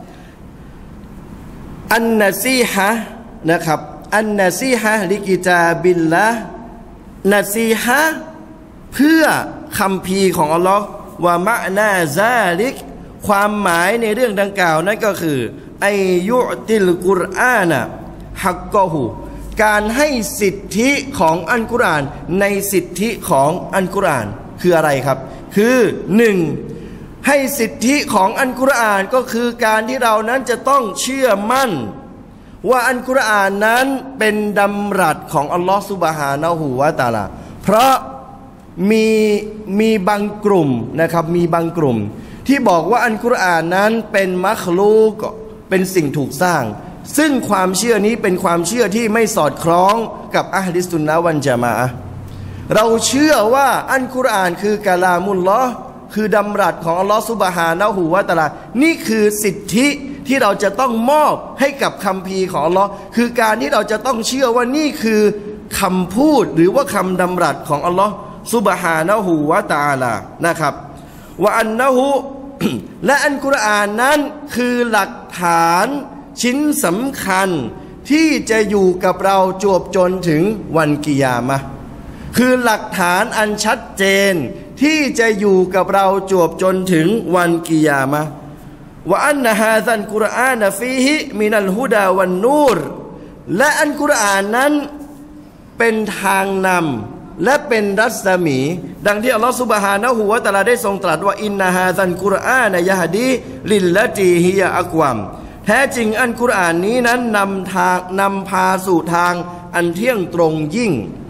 อันนะซีฮะนะครับอันนะซีฮะลิกิตาบิลละนะซีฮะเพื่อคัมภีร์ของอัลลอฮ์ว่ามะนาซาลิกความหมายในเรื่องดังกล่าวนั้นก็คือไอยุติลกุรอานะฮักกอฮูการให้สิทธิของอัลกุรอานในสิทธิของอัลกุรอานคืออะไรครับคือ1ให้สิทธิของอัลกุรอานก็คือการที่เรานั้นจะต้องเชื่อมั่นว่าอัลกุรอานนั้นเป็นดำรัสของอัลลอฮฺซุบฮานะฮูวะตะอาลาเพราะมีบางกลุ่มนะครับมีบางกลุ่มที่บอกว่าอัลกุรอานนั้นเป็นมัคลูกเป็นสิ่งถูกสร้างซึ่งความเชื่อนี้เป็นความเชื่อที่ไม่สอดคล้องกับอะห์ลิสซุนนะฮ์วัลญะมาอะห์เราเชื่อว่าอัลกุรอานคือกะลามุลลอฮ์คือดำรัสของอัลลอฮฺซุบฮานะฮูวะตะอาลานี่คือสิทธิที่เราจะต้องมอบให้กับคัมภีร์ของอัลลอฮ์คือการที่เราจะต้องเชื่อว่านี่คือคำพูดหรือว่าคำดำรัสของอัลลอฮ์ซุบฮานะฮูวะตะอาลานะครับว่าอันนะฮู และอัลกุรอานนั้นคือหลักฐานชิ้นสำคัญที่จะอยู่กับเราจวบจนถึงวันกิยามะห์คือหลักฐานอันชัดเจนที่จะอยู่กับเราจวบจนถึงวันกิยามะห์ว่าอันนะฮาซัลกุรอานฟีฮิมินัลฮุดาวันนูรและอัลกุรอานนั้นเป็นทางนำและเป็นรัศมีดังที่อัลลอฮฺซุบฮานะฮูวะตะอาลาได้ทรงตรัสว่าอินนะฮาซัลกุรอานยะฮดีลิลละตีฮิยะอักวัมแท้จริงอัลกุรอานนี้นั้นนำพาสู่ทางอันเที่ยงตรงยิ่ง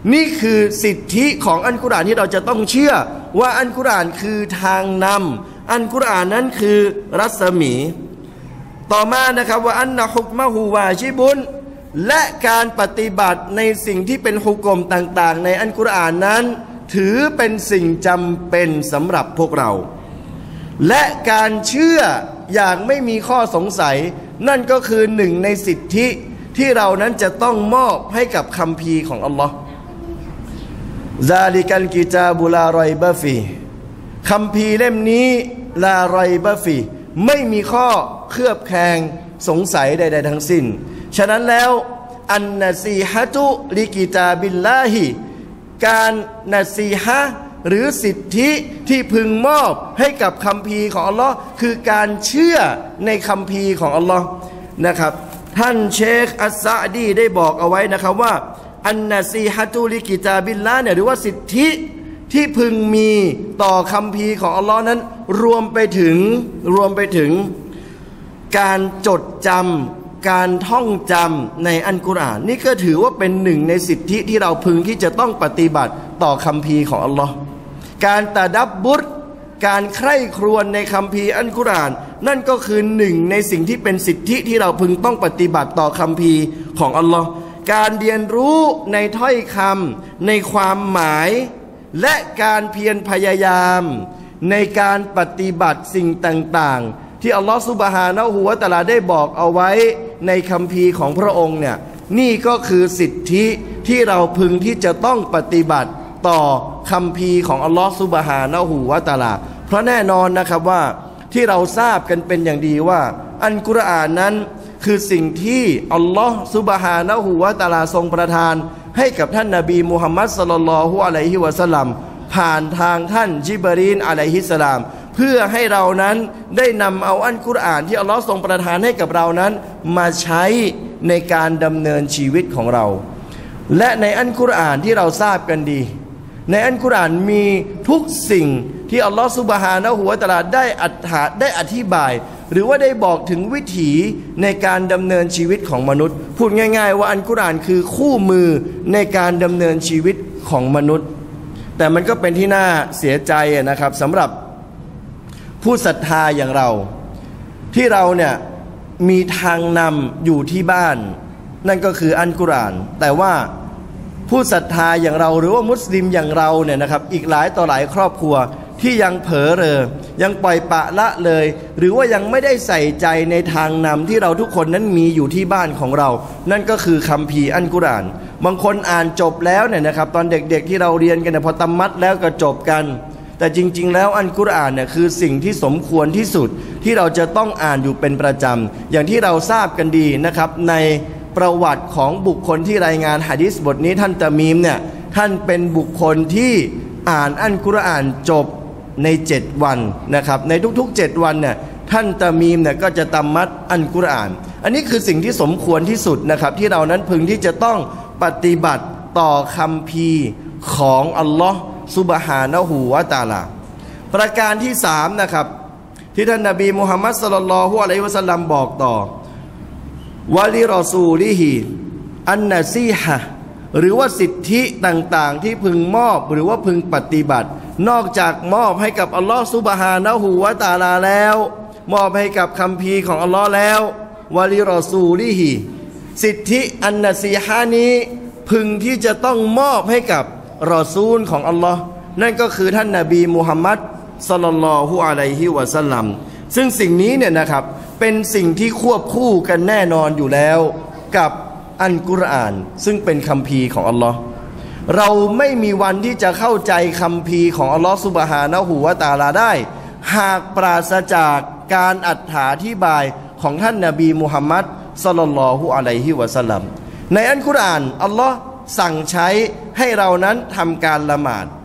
นี่คือสิทธิของอัลกุรอานที่เราจะต้องเชื่อว่าอัลกุรอานคือทางนำอัลกุรอานนั้นคือรัศมีต่อมานะครับว่าอันนะฮุกมะฮูวาจิบุนและการปฏิบัติในสิ่งที่เป็นฮุกมต่างๆในอัลกุรอานนั้นถือเป็นสิ่งจำเป็นสำหรับพวกเราและการเชื่ออย่างไม่มีข้อสงสัยนั่นก็คือหนึ่งในสิทธิที่เรานั้นจะต้องมอบให้กับคัมภีร์ของอัลลอฮ์ซาลิกัลกิตาบุลารอยบะฟีคัมภีร์เล่มนี้ลารอยบะฟีไม่มีข้อเคลือบแคลงสงสัยใดๆทั้งสิ้นฉะนั้นแล้วอันนะซีฮะตุลิกิตาบิลลาฮิการนะซีฮะหรือสิทธิที่พึงมอบให้กับคัมภีร์ของอัลลอฮ์คือการเชื่อในคัมภีร์ของอัลลอฮ์นะครับท่านเชคอัสซะดีได้บอกเอาไว้นะครับว่าอันนะซีฮะตุลิกิตาบิลลาห์เนี่ยหรือว่าสิทธิที่พึงมีต่อคัมภีร์ของอัลลอฮ์นั้นรวมไปถึงการจดจำการท่องจำในอัลกุรอานนี่ก็ถือว่าเป็นหนึ่งในสิทธิที่เราพึงที่จะต้องปฏิบัติต่อคัมภีร์ของอัลลอฮ์การตะดับบุรการใคร่ครวญในคัมภีร์อัลกุรอานนั่นก็คือหนึ่งในสิ่งที่เป็นสิทธิที่เราพึงต้องปฏิบัติต่อคัมภีร์ของอัลลอฮ์การเรียนรู้ในถ้อยคำในความหมายและการเพียรพยายามในการปฏิบัติสิ่งต่างๆที่อัลลอฮฺซุบฮานะฮูวะตะอาลาได้บอกเอาไว้ในคัมภีร์ของพระองค์เนี่ยนี่ก็คือสิทธิที่เราพึงที่จะต้องปฏิบัติต่อคัมภีร์ของอัลลอฮฺซุบฮานะฮูวะตะอาลาเพราะแน่นอนนะครับว่าที่เราทราบกันเป็นอย่างดีว่าอัลกุรอานนั้นคือสิ่งที่อัลลอฮฺซุบฮานะฮูวะตะอาลาทรงประทานให้กับท่านนบีมุฮัมมัดศ็อลลัลลอฮุอะลัยฮิวะซัลลัมผ่านทางท่านญิบรีลอะลัยฮิสสลามเพื่อให้เรานั้นได้นำเอาอัลกุรอานที่อัลลอฮฺทรงประทานให้กับเรานั้นมาใช้ในการดำเนินชีวิตของเราและในอัลกุรอานที่เราทราบกันดีในอัลกุรอานมีทุกสิ่งที่อัลลอฮฺซุบฮานะฮูวะตะอาลาได้อธิบายหรือว่าได้บอกถึงวิถีในการดำเนินชีวิตของมนุษย์พูดง่ายๆว่าอัลกุรอานคือคู่มือในการดำเนินชีวิตของมนุษย์แต่มันก็เป็นที่น่าเสียใจนะครับสำหรับผู้ศรัทธาอย่างเราที่เราเนี่ยมีทางนำอยู่ที่บ้านนั่นก็คืออัลกุรอานแต่ว่าผู้ศรัทธาอย่างเราหรือว่ามุสลิมอย่างเราเนี่ยนะครับอีกหลายต่อหลายครอบครัวที่ยังเผลอเรอยังปล่อยปละละเลยหรือว่ายังไม่ได้ใส่ใจในทางนำที่เราทุกคนนั้นมีอยู่ที่บ้านของเรานั่นก็คือคัมภีร์อัลกุรอานบางคนอ่านจบแล้วเนี่ยนะครับตอนเด็กๆที่เราเรียนกันเนี่ยพอตำมัดแล้วก็จบกันแต่จริงๆแล้วอัลกุรอานเนี่ยคือสิ่งที่สมควรที่สุดที่เราจะต้องอ่านอยู่เป็นประจำอย่างที่เราทราบกันดีนะครับในประวัติของบุคคลที่รายงานหะดีษบทนี้ท่านตะมีมเนี่ยท่านเป็นบุคคลที่อ่านอัลกุรอานจบใน7วันนะครับในทุกๆ7วันเนี่ยท่านตะมีมเนี่ยก็จะตำมัดอัลกุรอานอันนี้คือสิ่งที่สมควรที่สุดนะครับที่เรานั้นพึงที่จะต้องปฏิบัติต่อคัมภีร์ของอัลลอฮ์ซุบฮานะฮูวะตะอาลาประการที่3นะครับที่ท่านนบีมุฮัมมัดศ็อลลัลลอฮุอะลัยฮิวะซัลลัมบอกต่อวะลิรอซูลิฮิอันนะซีฮะหรือว่าสิทธิต่างๆที่พึงมอบหรือว่าพึงปฏิบัตินอกจากมอบให้กับอัลลอฮ์ซุบฮานะฮูวะตะอาลาแล้วมอบให้กับคัมภีร์ของอัลลอฮ์แล้ววะลิรอซูลิฮิสิทธิอันนะซีฮะนี้พึงที่จะต้องมอบให้กับรอซูลของอัลลอฮ์นั่นก็คือท่านนบีมุฮัมมัดศ็อลลัลลอฮุอะลัยฮิวะซัลลัมซึ่งสิ่งนี้เนี่ยนะครับเป็นสิ่งที่ควบคู่กันแน่นอนอยู่แล้วกับอัลกุรอานซึ่งเป็นคัมภีร์ของอัลลอฮ์เราไม่มีวันที่จะเข้าใจคัมภีร์ของอัลลอฮ์ซุบฮานะฮูวะตะอาลาได้หากปราศจากการอธิบายของท่านนบีมุฮัมมัดศ็อลลัลลอฮุอะลัยฮิวะซัลลัมในอัลกุรอานอัลลอฮ์สั่งใช้ให้เรานั้นทำการละหมาด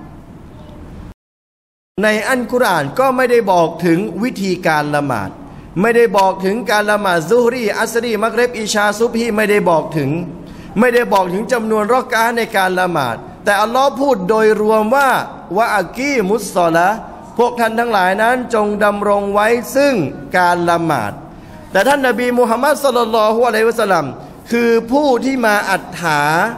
ในอัลกุรอานก็ไม่ได้บอกถึงวิธีการละหมาดไม่ได้บอกถึงการละหมาดซุฮรีอัสรีมักริบอิชาซุบฮีไม่ได้บอกถึงจำนวนรอกอะห์ในการละหมาดแต่อัลลอฮ์พูดโดยรวมว่าวะอากีมุสศอละห์พวกท่านทั้งหลายนั้นจงดำรงไว้ซึ่งการละหมาดแต่ท่านนบีมุฮัมมัดศ็อลลัลลอฮุอะลัยฮิวะซัลลัมคือผู้ที่มา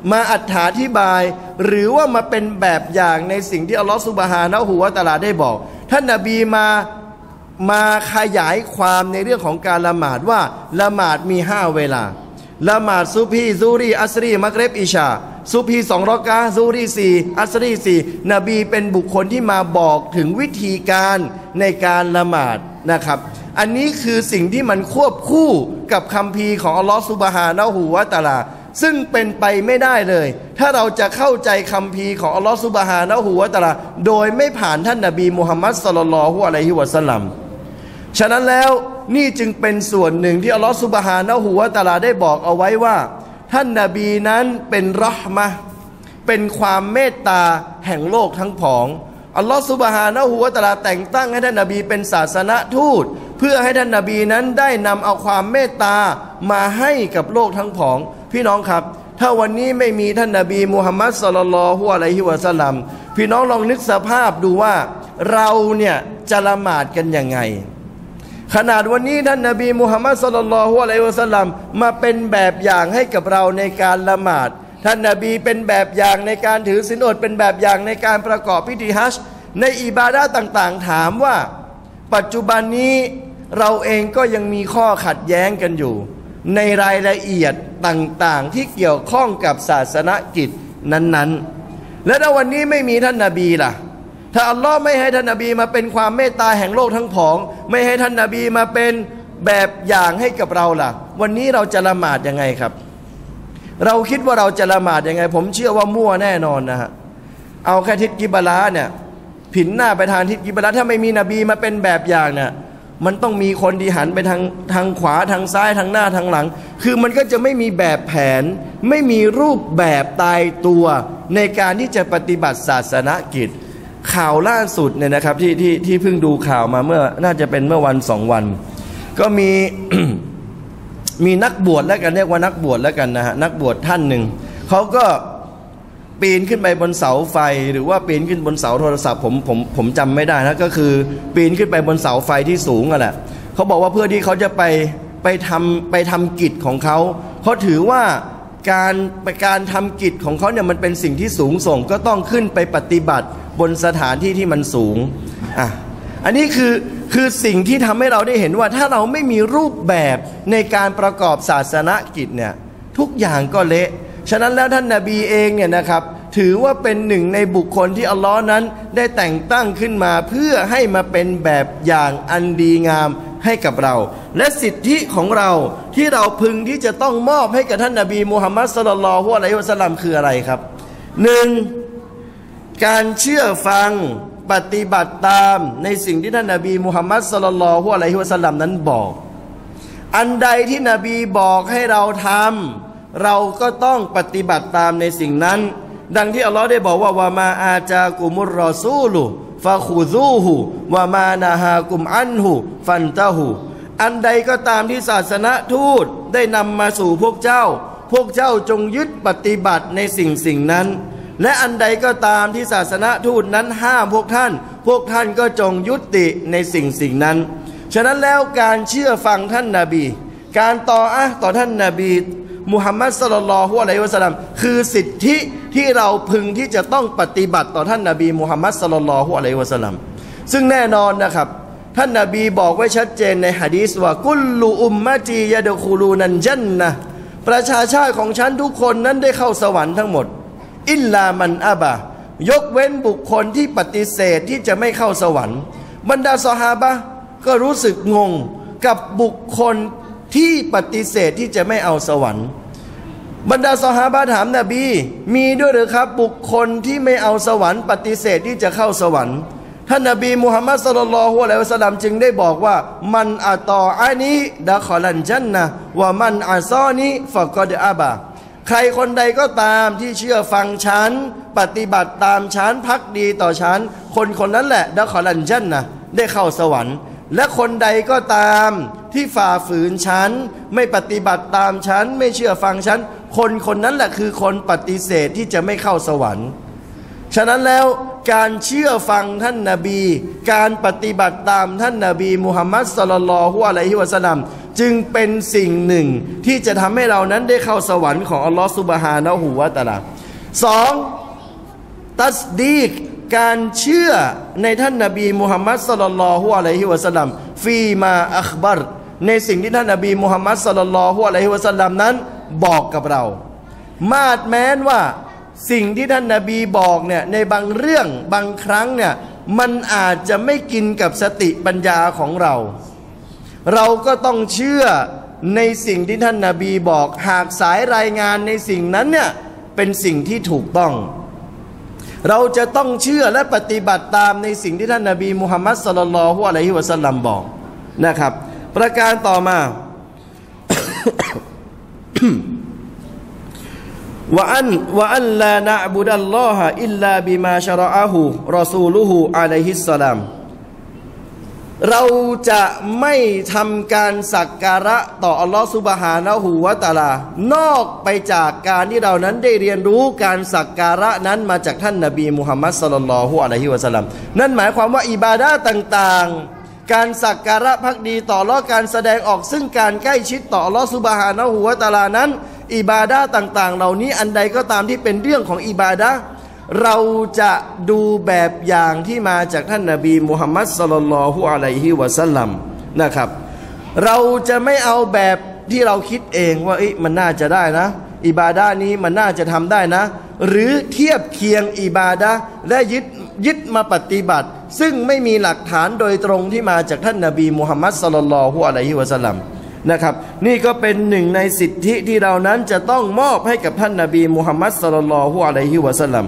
มาอธิบายหรือว่ามาเป็นแบบอย่างในสิ่งที่อัลลอฮฺซุบฮานะฮูวะตะอาลาได้บอกท่านนบีมาขยายความในเรื่องของการละหมาดว่าละหมาดมี5เวลาละหมาดซุบฮีซูรีอัสรีมักริบอิชาซุบฮี2รอกะซูรี4อัสรี4นบีเป็นบุคคลที่มาบอกถึงวิธีการในการละหมาดนะครับอันนี้คือสิ่งที่มันควบคู่กับคัมภีร์ของอัลลอฮฺซุบฮานะฮูวะตะอาลาซึ่งเป็นไปไม่ได้เลยถ้าเราจะเข้าใจคัมภีร์ของอัลลอฮฺซุบฮานะฮูวะตะอาลาโดยไม่ผ่านท่านนบีมุฮัมมัดศ็อลลัลลอฮุอะลัยฮิวะซัลลัมฉะนั้นแล้วนี่จึงเป็นส่วนหนึ่งที่อัลลอฮฺซุบฮานะฮูวะตะอาลาได้บอกเอาไว้ว่าท่านนบีนั้นเป็นเราะห์มะห์เป็นความเมตตาแห่งโลกทั้งผองอัลลอฮฺซุบฮานะฮูวะตะอาลาแต่งตั้งให้ท่านนบีเป็นศาสนทูตเพื่อให้ท่านนบีนั้นได้นำเอาความเมตตามาให้กับโลกทั้งผองพี่น้องครับถ้าวันนี้ไม่มีท่านนบีมุฮัมมัดศ็อลลัลลอฮุอะลัยฮิวะซัลลัมพี่น้องลองนึกสภาพดูว่าเราเนี่ยจะละหมาดกันยังไงขนาดวันนี้ท่านนบีมุฮัมมัดศ็อลลัลลอฮุอะลัยฮิวะซัลลัมมาเป็นแบบอย่างให้กับเราในการละหมาดท่านนบีเป็นแบบอย่างในการถือศีลอดเป็นแบบอย่างในการประกอบพิธีฮัจญ์ในอิบาดะห์ต่างๆถามว่าปัจจุบันนี้เราเองก็ยังมีข้อขัดแย้งกันอยู่ในรายละเอียดต่างๆที่เกี่ยวข้องกับศาสนกิจนั้นๆและถ้าวันนี้ไม่มีท่านนบีล่ะถ้าอัลลอฮ์ไม่ให้ท่านนบีมาเป็นความเมตตาแห่งโลกทั้งผองไม่ให้ท่านนบีมาเป็นแบบอย่างให้กับเราล่ะวันนี้เราจะละหมาดยังไงครับเราคิดว่าเราจะละหมาดยังไงผมเชื่อว่ามั่วแน่นอนนะฮะเอาแค่ทิศกิบลาเนี่ยผินหน้าไปทางทิศกิบลาถ้าไม่มีนบีมาเป็นแบบอย่างเนี่ยมันต้องมีคนที่หันไปทางขวาทางซ้ายทางหน้าทางหลังคือมันก็จะไม่มีแบบแผนไม่มีรูปแบบตายตัวในการที่จะปฏิบัติศาสนกิจข่าวล่าสุดเนี่ยนะครับที่เพิ่งดูข่าวมาเมื่อน่าจะเป็นเมื่อวัน2 วันก็มี มีนักบวชแล้วกันเรียกว่านักบวชแล้วกันนะฮะนักบวชท่านหนึ่งเขาก็ปีนขึ้นไปบนเสาไฟหรือว่าปีนขึ้นบนเสาโทรศัพท์ผมจำไม่ได้นะก็คือปีนขึ้นไปบนเสาไฟที่สูงอ่ะแหละเขาบอกว่าเพื่อที่เขาจะไปทำกิจของเขาถือว่าการทำกิจของเขาเนี่ยมันเป็นสิ่งที่สูงส่งก็ต้องขึ้นไปปฏิบัติบนสถานที่ที่มันสูงอันนี้คือสิ่งที่ทำให้เราได้เห็นว่าถ้าเราไม่มีรูปแบบในการประกอบศาสนกิจเนี่ยทุกอย่างก็เละฉะนั้นแล้วท่านนบีเองเนี่ยนะครับถือว่าเป็นหนึ่งในบุคคลที่อัลลอฮ์นั้นได้แต่งตั้งขึ้นมาเพื่อให้มาเป็นแบบอย่างอันดีงามให้กับเราและสิทธิของเราที่เราพึงที่จะต้องมอบให้กับท่านนบีมุฮัมมัดศ็อลลัลลอฮุอะลัยฮิวะซัลลัมคืออะไรครับ1การเชื่อฟังปฏิบัติตามในสิ่งที่ท่านนบีมุฮัมมัดศ็อลลัลลอฮุอะลัยฮิวะซัลลัมนั้นบอกอันใดที่นบีบอกให้เราทำเราก็ต้องปฏิบัติตามในสิ่งนั้นดังที่อัลลอฮ์ได้บอกว่าวะมาอาจากุมุรรอซูลุฟะคูซูฮูวะมานาฮากุมอันฮูฟันตะฮูอันใดก็ตามที่ศาสนทูตได้นำมาสู่พวกเจ้าจงยึดปฏิบัติในสิ่งนั้นและอันใดก็ตามที่ศาสนทูตนั้นห้ามพวกท่านก็จงยุติในสิ่งนั้นฉะนั้นแล้วการเชื่อฟังท่านนบีการต่อท่านนบีมุฮัมมัดศ็อลลัลลอฮุอะลัยฮิวะซัลลัมคือสิทธิที่เราพึงที่จะต้องปฏิบัติต่อท่านนบีมุฮัมมัดศ็อลลัลลอฮุอะลัยฮิวะซัลลัมซึ่งแน่นอนนะครับท่านนบีบอกไว้ชัดเจนในหะดีษว่ากุลลุอุมมะตียะดะคูลูนันญันนะห์ประชาชาติของฉันทุกคนนั้นได้เข้าสวรรค์ทั้งหมดอิลลามันอะบะยกเว้นบุคคลที่ปฏิเสธที่จะไม่เข้าสวรรค์บรรดาซอฮาบะห์ก็รู้สึกงงกับบุคคลที่ปฏิเสธที่จะไม่เอาสวรรค์บรรดาซอฮาบะห์ถามนบีมีด้วยหรือครับบุคคลที่ไม่เอาสวรรค์ปฏิเสธที่จะเข้าสวรรค์ท่านนบีมุฮัมมัดศ็อลลัลลอฮุอะลัยฮิวะซัลลัมจึงได้บอกว่ามันอะตออานีดะคอลันญันนะห์วะมันอะซอนีฟะกอดอะบะใครคนใดก็ตามที่เชื่อฟังฉันปฏิบัติตามฉันภักดีต่อฉันคนนั้นแหละดะคอลันญันนะห์ได้เข้าสวรรค์และคนใดก็ตามที่ฝ่าฝืนฉันไม่ปฏิบัติตามฉันไม่เชื่อฟังฉันคนนั้นแหละคือคนปฏิเสธที่จะไม่เข้าสวรรค์ฉะนั้นแล้วการเชื่อฟังท่านนบีการปฏิบัติตามท่านนบีมุฮัมมัดศ็อลลัลลอฮุอะลัยฮิวะซัลลัมจึงเป็นสิ่งหนึ่งที่จะทำให้เรานั้นได้เข้าสวรรค์ของอัลลอฮฺซุบฮานะฮูวะตะอาลาสองตัสดีกการเชื่อในท่านนบีมุฮัมมัดศ็อลลัลลอฮุอะลัยฮิวะซัลลัมฟีมาอัคบัรในสิ่งที่ท่านนบีมุฮัมมัดศ็อลลัลลอฮุอะลัยฮิวะซัลลัมนั้นบอกกับเรามาดแม้นว่าสิ่งที่ท่านนบีบอกเนี่ยในบางเรื่องบางครั้งเนี่ยมันอาจจะไม่กินกับสติปัญญาของเราเราก็ต้องเชื่อในสิ่งที่ท่านนบีบอกหากสายรายงานในสิ่งนั้นเนี่ยเป็นสิ่งที่ถูกต้องเราจะต้องเชื่อและปฏิบัติตามในสิ่งที่ท่านนบีมุฮัมมัดศ็อลลัลลอฮุอะลัยฮิวะซัลลัมบอกนะครับประการต่อมา วะอันลานะบุดัลลอฮะอิลลาบิมาชะรออะฮูรอซูลุฮูอะลัยฮิสสลามเราจะไม่ทำการสักการะต่ออัลลอฮฺซุบฮานะฮูวะตะอาลานอกไปจากการที่เรานั้นได้เรียนรู้การสักการะนั้นมาจากท่านนบีมุฮัมมัดศ็อลลัลลอฮุอะลัยฮิวะซัลลัมนั่นหมายความว่าอิบาดะห์ต่างๆการสักการะภักดีต่ออัลลอฮ์การแสดงออกซึ่งการใกล้ชิดต่ออัลลอฮฺซุบฮานะฮูวะตะอาลานั้นอิบาดะห์ต่างๆเหล่านี้อันใดก็ตามที่เป็นเรื่องของอิบาดะห์เราจะดูแบบอย่างที่มาจากท่านนบีมุฮัมมัดศ็อลลัลลอฮุอะลัยฮิวะซัลลัมนะครับเราจะไม่เอาแบบที่เราคิดเองว่ามันน่าจะได้นะอิบาดะห์นี้มันน่าจะทำได้นะหรือเทียบเคียงอิบาดะห์และยึดมาปฏิบัติซึ่งไม่มีหลักฐานโดยตรงที่มาจากท่านนบีมุฮัมมัดศ็อลลัลลอฮุอะลัยฮิวะซัลลัมนะครับนี่ก็เป็นหนึ่งในสิทธิที่เรานั้นจะต้องมอบให้กับท่านนบีมุฮัมมัดศ็อลลัลลอฮุอะลัยฮิวะซัลลัม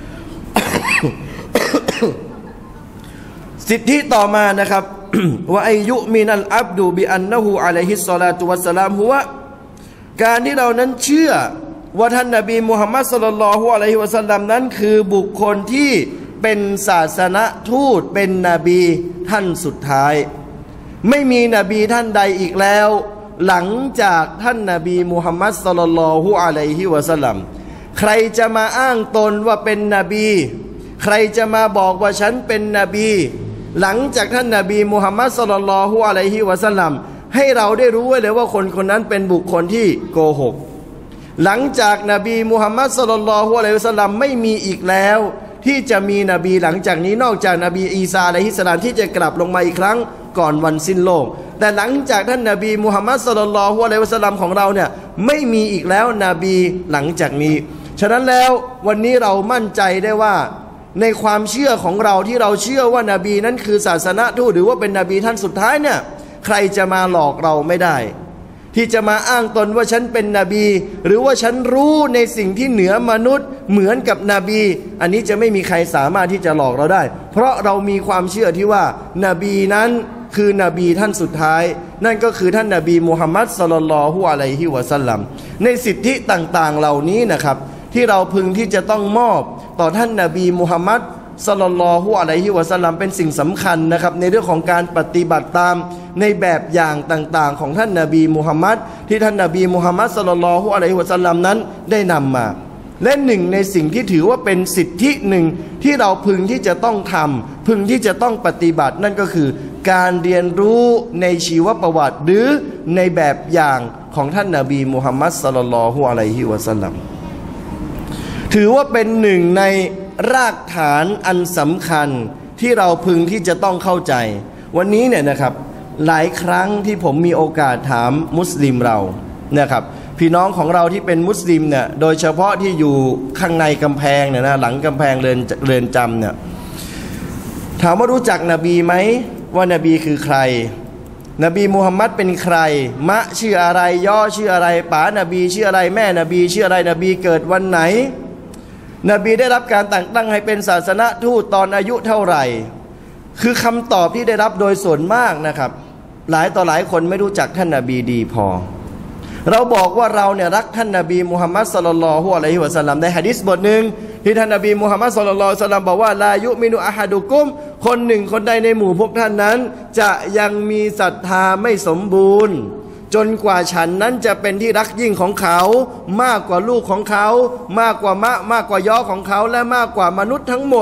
สิทธิต่อมานะครับ ว่าอายุมินัลอับดูบิอันนะฮูอะลัยฮิสซอลาตุวัสสลามฮุวะการที่เรานั้นเชื่อว่าท่านนบีมุฮัมมัดศ็อลลัลลอฮุอะลัยฮิวะซัลลัมนั้นคือบุคคลที่เป็นศาสนทูตเป็นนบีท่านสุดท้ายไม่มีนบีท่านใดอีกแล้วหลังจากท่านนบีมุฮัมมัดศ็อลลัลลอฮุอะลัยฮิวะซัลลัมใครจะมาอ้างตนว่าเป็นนบีใครจะมาบอกว่าฉันเป็นนบีหลังจากท่านนบีมุฮัมมัดศ็อลลัลลอฮุอะลัยฮิวะซัลลัมให้เราได้รู้ไว้เลยว่าคนคนนั้นเป็นบุคคลที่โกหกหลังจากนบีมุฮัมมัดศ็อลลัลลอฮุอะลัยฮิวะซัลลัมไม่มีอีกแล้วที่จะมีนบีหลังจากนี้นอกจากนบีอีสาอะลัยฮิสสลามที่จะกลับลงมาอีกครั้งก่อนวันสิ้นโลกแต่หลังจากท่านนบีมุฮัมมัดศ็อลลัลลอฮุอะลัยฮิวะซัลลัมของเราเนี่ยไม่มีอีกแล้วนบีหลังจากนี้ฉะนั้นแล้ววันนี้เรามั่นใจได้ว่าในความเชื่อของเราที่เราเชื่อว่านบีนั้นคือศาสนทูตหรือว่าเป็นนบีท่านสุดท้ายเนี่ยใครจะมาหลอกเราไม่ได้ที่จะมาอ้างตนว่าฉันเป็นนบีหรือว่าฉันรู้ในสิ่งที่เหนือมนุษย์เหมือนกับนบีอันนี้จะไม่มีใครสามารถที่จะหลอกเราได้เพราะเรามีความเชื่อที่ว่านบีนั้นคือนบีท่านสุดท้ายนั่นก็คือท่านนบีมุฮัมมัดศ็อลลัลลอฮุอะลัยฮิวะซัลลัมในสิทธิต่างๆเหล่านี้นะครับที่เราพึงที่จะต้องมอบต่อท่านนบีมุฮัมมัดศ็อลลัลลอฮุอะลัยฮิวะซัลลัมเป็นสิ่งสำคัญนะครับในเรื่องของการปฏิบัติตามในแบบอย่างต่างๆของท่านนบีมุฮัมมัดที่ท่านนบีมุฮัมมัดศ็อลลัลลอฮุอะลัยฮิวะซัลลัมนั้นได้นำมาและหนึ่งในสิ่งที่ถือว่าเป็นสิทธิหนึ่งที่เราพึงที่จะต้องทำพึงที่จะต้องปฏิบัตินั่นก็คือการเรียนรู้ในชีวประวัติหรือในแบบอย่างของท่านนบีมุฮัมมัดศ็อลลัลลอฮุอะลัยฮิวะซัลลัมถือว่าเป็นหนึ่งในรากฐานอันสำคัญที่เราพึงที่จะต้องเข้าใจวันนี้เนี่ยนะครับหลายครั้งที่ผมมีโอกาสถามมุสลิมเรานะครับพี่น้องของเราที่เป็นมุสลิมเนี่ยโดยเฉพาะที่อยู่ข้างในกำแพงเนี่ยนะหลังกำแพงเรือนจำเนี่ยถามว่ารู้จักนบีไหมว่านบีคือใครนบีมุฮัมมัดเป็นใครมะชื่ออะไรย่อชื่ออะไรป๋านบีชื่ออะไรแม่นบีชื่ออะไรนบีเกิดวันไหนนบีได้รับการแต่งตั้งให้เป็นศาสนทูตตอนอายุเท่าไหร่คือคำตอบที่ได้รับโดยส่วนมากนะครับหลายต่อหลายคนไม่รู้จักท่านนบีดีพอเราบอกว่าเราเนี่ยรักท่านนบีมุฮัมมัดศ็อลลัลลอฮุอะลัยฮิวะซัลลัมในหะดีษบทหนึ่งที่ท่านนบีมุฮัมมัดศ็อลลัลลอฮุอะลัยฮิวะซัลลัมบอกว่าลายุมินุอะฮัดุกุมคนหนึ่งคนใดในหมู่พวกท่านนั้นจะยังมีศรัทธาไม่สมบูรณ์จนกว่าฉันนั้นจะเป็นที่รักยิ่งของเขามากกว่าลูกของเขามากกว่ามากกว่าย่อของเขาและมากกว่ามนุษย์ทั้งหมด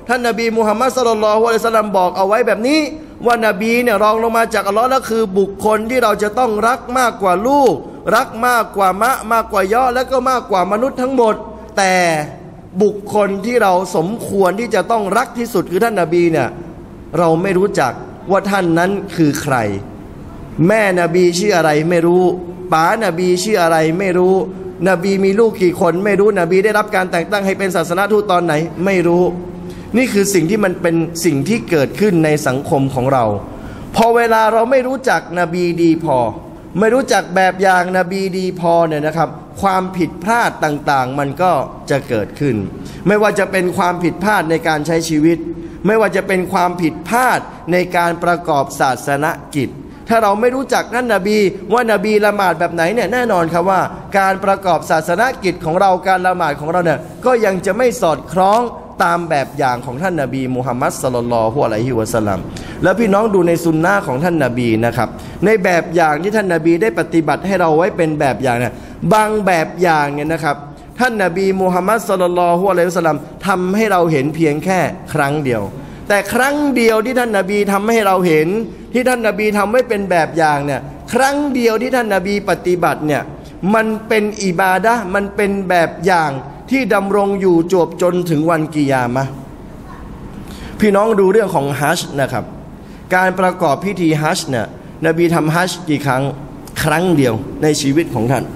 ท่านนบีมุฮัมมัดศ็อลลัลลอฮุอะลัยฮิวะซัลลัมบอกเอาไว้แบบนี้ว่านบีเนี่ยรองลงมาจากอัลลอฮ์แล้วคือบุคคลที่เราจะต้องรักมากกว่าลูกรักมากกว่ามะมากกว่ายอและก็มากกว่ามนุษย์ทั้งหมดแต่บุคคลที่เราสมควรที่จะต้องรักที่สุดคือท่านนบีเนี่ยเราไม่รู้จักว่าท่านนั้นคือใครแม่นบีชื่ออะไรไม่รู้ป๋านบีชื่ออะไรไม่รู้นบีมีลูกกี่คนไม่รู้นบีได้รับการแต่งตั้งให้เป็นศาสนทูตตอนไหนไม่รู้นี่คือสิ่งที่มันเป็นสิ่งที่เกิดขึ้นในสังคมของเราพอเวลาเราไม่รู้จักนบีดีพอไม่รู้จักแบบอย่างนบีดีพอเนี่ยนะครับความผิดพลาดต่างๆมันก็จะเกิดขึ้นไม่ว่าจะเป็นความผิดพลาดในการใช้ชีวิตไม่ว่าจะเป็นความผิดพลาดในการประกอบศาสนกิจถ้าเราไม่รู้จักท่านนบีว่านบีละหมาดแบบไหนเนี่ยแน่นอนครับว่าการประกอบศาสนกิจของเราการละหมาดของเราเนี่ยก็ยังจะไม่สอดคล้องตามแบบอย่างของท่านนบีมุฮัมมัดศ็อลลัลลอฮุอะลัยฮิวะซัลลัมแล้วพี่น้องดูในซุนนะห์ของท่านนบีนะครับในแบบอย่างที่ท่านนบีได้ปฏิบัติให้เราไว้เป็นแบบอย่างเนี่ยบางแบบอย่างเนี่ยนะครับท่านนบีมุฮัมมัดศ็อลลัลลอฮุอะลัยฮิวะซัลลัมทำให้เราเห็นเพียงแค่ครั้งเดียวแต่ครั้งเดียวที่ท่านนบีทำให้เราเห็นที่ท่านนบีทำไว้เป็นแบบอย่างเนี่ยครั้งเดียวที่ท่านนบีปฏิบัติเนี่ยมันเป็นอิบาดะห์มันเป็นแบบอย่างที่ดำรงอยู่จวบจนถึงวันกิยามะห์พี่น้องดูเรื่องของฮัจญ์นะครับการประกอบพิธีฮัจญ์เนี่ยนบีทำฮัจญ์กี่ครั้งครั้งเดียวในชีวิตของท่าน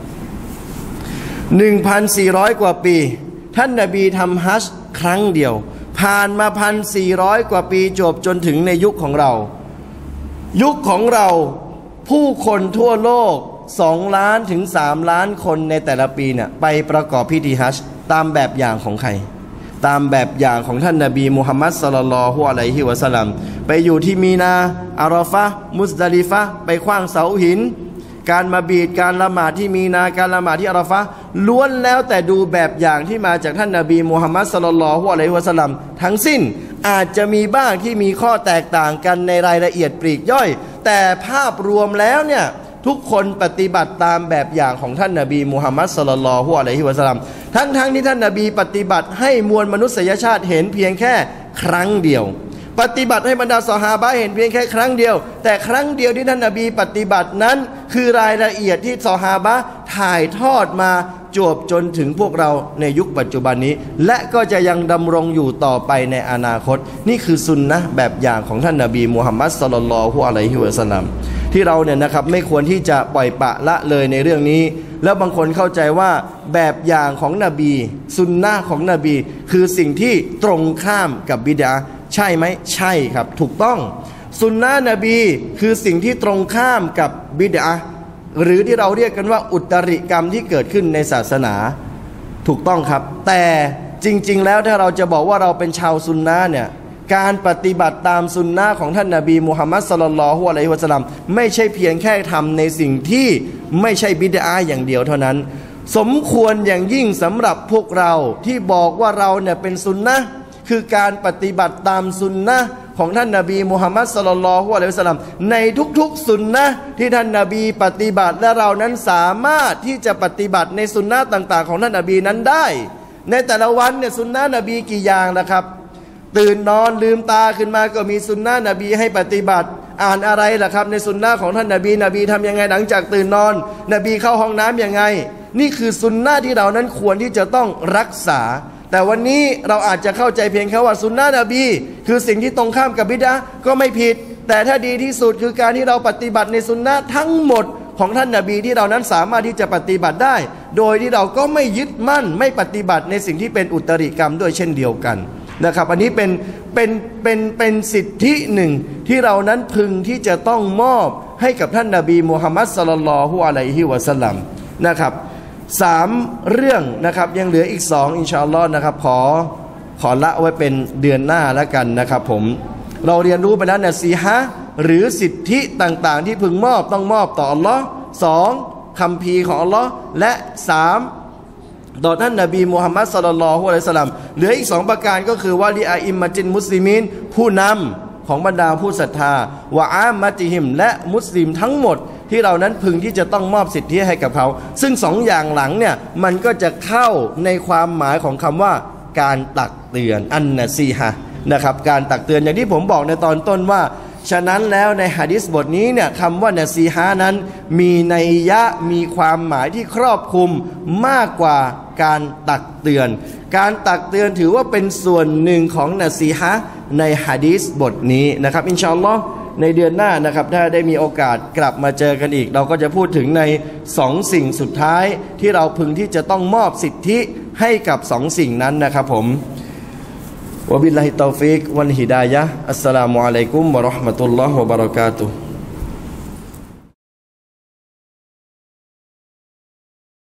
1,400 กว่าปีท่านนบีทำฮัจญ์ครั้งเดียวผ่านมา 1,400 กว่าปีจบจนถึงในยุคของเรายุคของเราผู้คนทั่วโลก2 ล้านถึง3 ล้านคนในแต่ละปีเนี่ยไปประกอบพิธีฮัจญ์ตามแบบอย่างของใครตามแบบอย่างของท่านนบีมุฮัมมัดศ็อลลัลลอฮุอะลัยฮิวะซัลลัมไปอยู่ที่มีนาอาราฟะห์มุซดะลิฟะห์ไปขว้างเสาหินการมาบีดการละหมาดที่มีนาการละหมาดที่อาราฟะห์ล้วนแล้วแต่ดูแบบอย่างที่มาจากท่านนบีมุฮัมมัดศ็อลลัลลอฮุอะลัยฮิวะซัลลัมทั้งสิ้นอาจจะมีบ้างที่มีข้อแตกต่างกันในรายละเอียดปลีกย่อยแต่ภาพรวมแล้วเนี่ยทุกคนปฏิบัติตามแบบอย่างของท่านนบีมุฮัมมัดศ็อลลัลลอฮุอะลัยฮิวะซัลลัมทั้งที่ท่านนบีปฏิบัติให้มวลมนุษยชาติเห็นเพียงแค่ครั้งเดียวปฏิบัติให้บรรดาซอฮาบะห์เห็นเพียงแค่ครั้งเดียวแต่ครั้งเดียวที่ท่านนบีปฏิบัตินั้นคือรายละเอียดที่ซอฮาบะห์ถ่ายทอดมาจวบจนถึงพวกเราในยุคปัจจุบันนี้และก็จะยังดำรงอยู่ต่อไปในอนาคตนี่คือซุนนะห์แบบอย่างของท่านนบีมุฮัมมัดศ็อลลัลลอฮุอะลัยฮิวะซัลลัมที่เราเนี่ยนะครับไม่ควรที่จะปล่อยปละละเลยในเรื่องนี้แล้วบางคนเข้าใจว่าแบบอย่างของนบีซุนนะห์ของนบีคือสิ่งที่ตรงข้ามกับบิดอะห์ใช่ไหมใช่ครับถูกต้องซุนนะห์นบีคือสิ่งที่ตรงข้ามกับบิดอะห์หรือที่เราเรียกกันว่าอุตริกรรมที่เกิดขึ้นในศาสนาถูกต้องครับแต่จริงๆแล้วถ้าเราจะบอกว่าเราเป็นชาวซุนนะห์เนี่ยการปฏิบัติตามซุนนะห์ของท่านนบีมุฮัมมัดศ็อลลัลลอฮุอะลัยฮิวะซัลลัมไม่ใช่เพียงแค่ทำในสิ่งที่ไม่ใช่บิดอะห์อย่างเดียวเท่านั้นสมควรอย่างยิ่งสำหรับพวกเราที่บอกว่าเราเนี่ยเป็นซุนนะห์คือการปฏิบัติตามซุนนะห์ของท่านนบีมุฮัมมัดศ็อลลัลลอฮุอะลัยฮิวะซัลลัมในทุกๆซุนนะห์ที่ท่านนบีปฏิบัติและเรานั้นสามารถที่จะปฏิบัติในซุนนะห์ต่างๆของท่านนบีนั้นได้ในแต่ละวันเนี่ยซุนนะห์นบีกี่อย่างนะครับตื่นนอนลืมตาขึ้นมาก็มีซุนนะห์นบีให้ปฏิบัติอ่านอะไรล่ะครับในซุนนะห์ของท่านนบีทำยังไงหลังจากตื่นนอนนบีเข้าห้องน้ำยังไงนี่คือซุนนะห์ที่เรานั้นควรที่จะต้องรักษาแต่วันนี้เราอาจจะเข้าใจเพียงแค่ว่าซุนนะห์นบีคือสิ่งที่ตรงข้ามกับบิดอะห์ก็ไม่ผิดแต่ถ้าดีที่สุดคือการที่เราปฏิบัติในซุนนะห์ทั้งหมดของท่านนบีที่เรานั้นสามารถที่จะปฏิบัติได้โดยที่เราก็ไม่ยึดมั่นไม่ปฏิบัติในสิ่งที่เป็นอุตริกรรมด้วยเช่นเดียวกันนะครับอันนี้เป็นสิทธิหนึ่งที่เรานั้นพึงที่จะต้องมอบให้กับท่านนบีมุฮัมมัดศ็อลลัลลอฮุอะลัยฮิวะซัลลัมนะครับ3 เรื่องนะครับยังเหลืออีก2อินชาอัลลอฮ์นะครับขอละไว้เป็นเดือนหน้าแล้วกันนะครับผมเราเรียนรู้ไปแล้วนะซีฮะหรือสิทธิต่างๆที่พึงมอบต้องมอบต่ออัลลอฮ์2คัมภีร์ของอัลลอฮ์และ3ต่อท่านนบีมุฮัมมัดศ็อลลัลลอฮุอะลัยฮิวะซัลลัมเหลืออีก2ประการก็คือวะลิอาอิมมะตินมุสลิมีนผู้นำของบรรดาผู้ศรัทธาวะอามมะติฮิมและมุสลิมทั้งหมดที่เรานั้นพึงที่จะต้องมอบสิทธิให้กับเขาซึ่ง2 อย่างหลังเนี่ยมันก็จะเข้าในความหมายของคำว่าการตักเตือนอันนะซีฮะนะครับการตักเตือนอย่างที่ผมบอกในตอนต้นว่าฉะนั้นแล้วในหะดีษบทนี้เนี่ยคำว่านะซีฮะนั้นมีนัยยะมีความหมายที่ครอบคลุมมากกว่าการตักเตือนการตักเตือนถือว่าเป็นส่วนหนึ่งของนะซีฮะในหะดีษบทนี้นะครับอินชาอัลลอฮ์ในเดือนหน้านะครับถ้าได้มีโอกาสกลับมาเจอกันอีกเราก็จะพูดถึงใน2สิ่งสุดท้ายที่เราพึงที่จะต้องมอบสิทธิให้กับ2สิ่งนั้นนะครับผมวะบิลลาฮิตตอฟิกวัลฮิดายะฮ์อัสสลามุอะลัยกุมวะเราะห์มะตุลลอฮ์วะบะเราะกาตุฮ์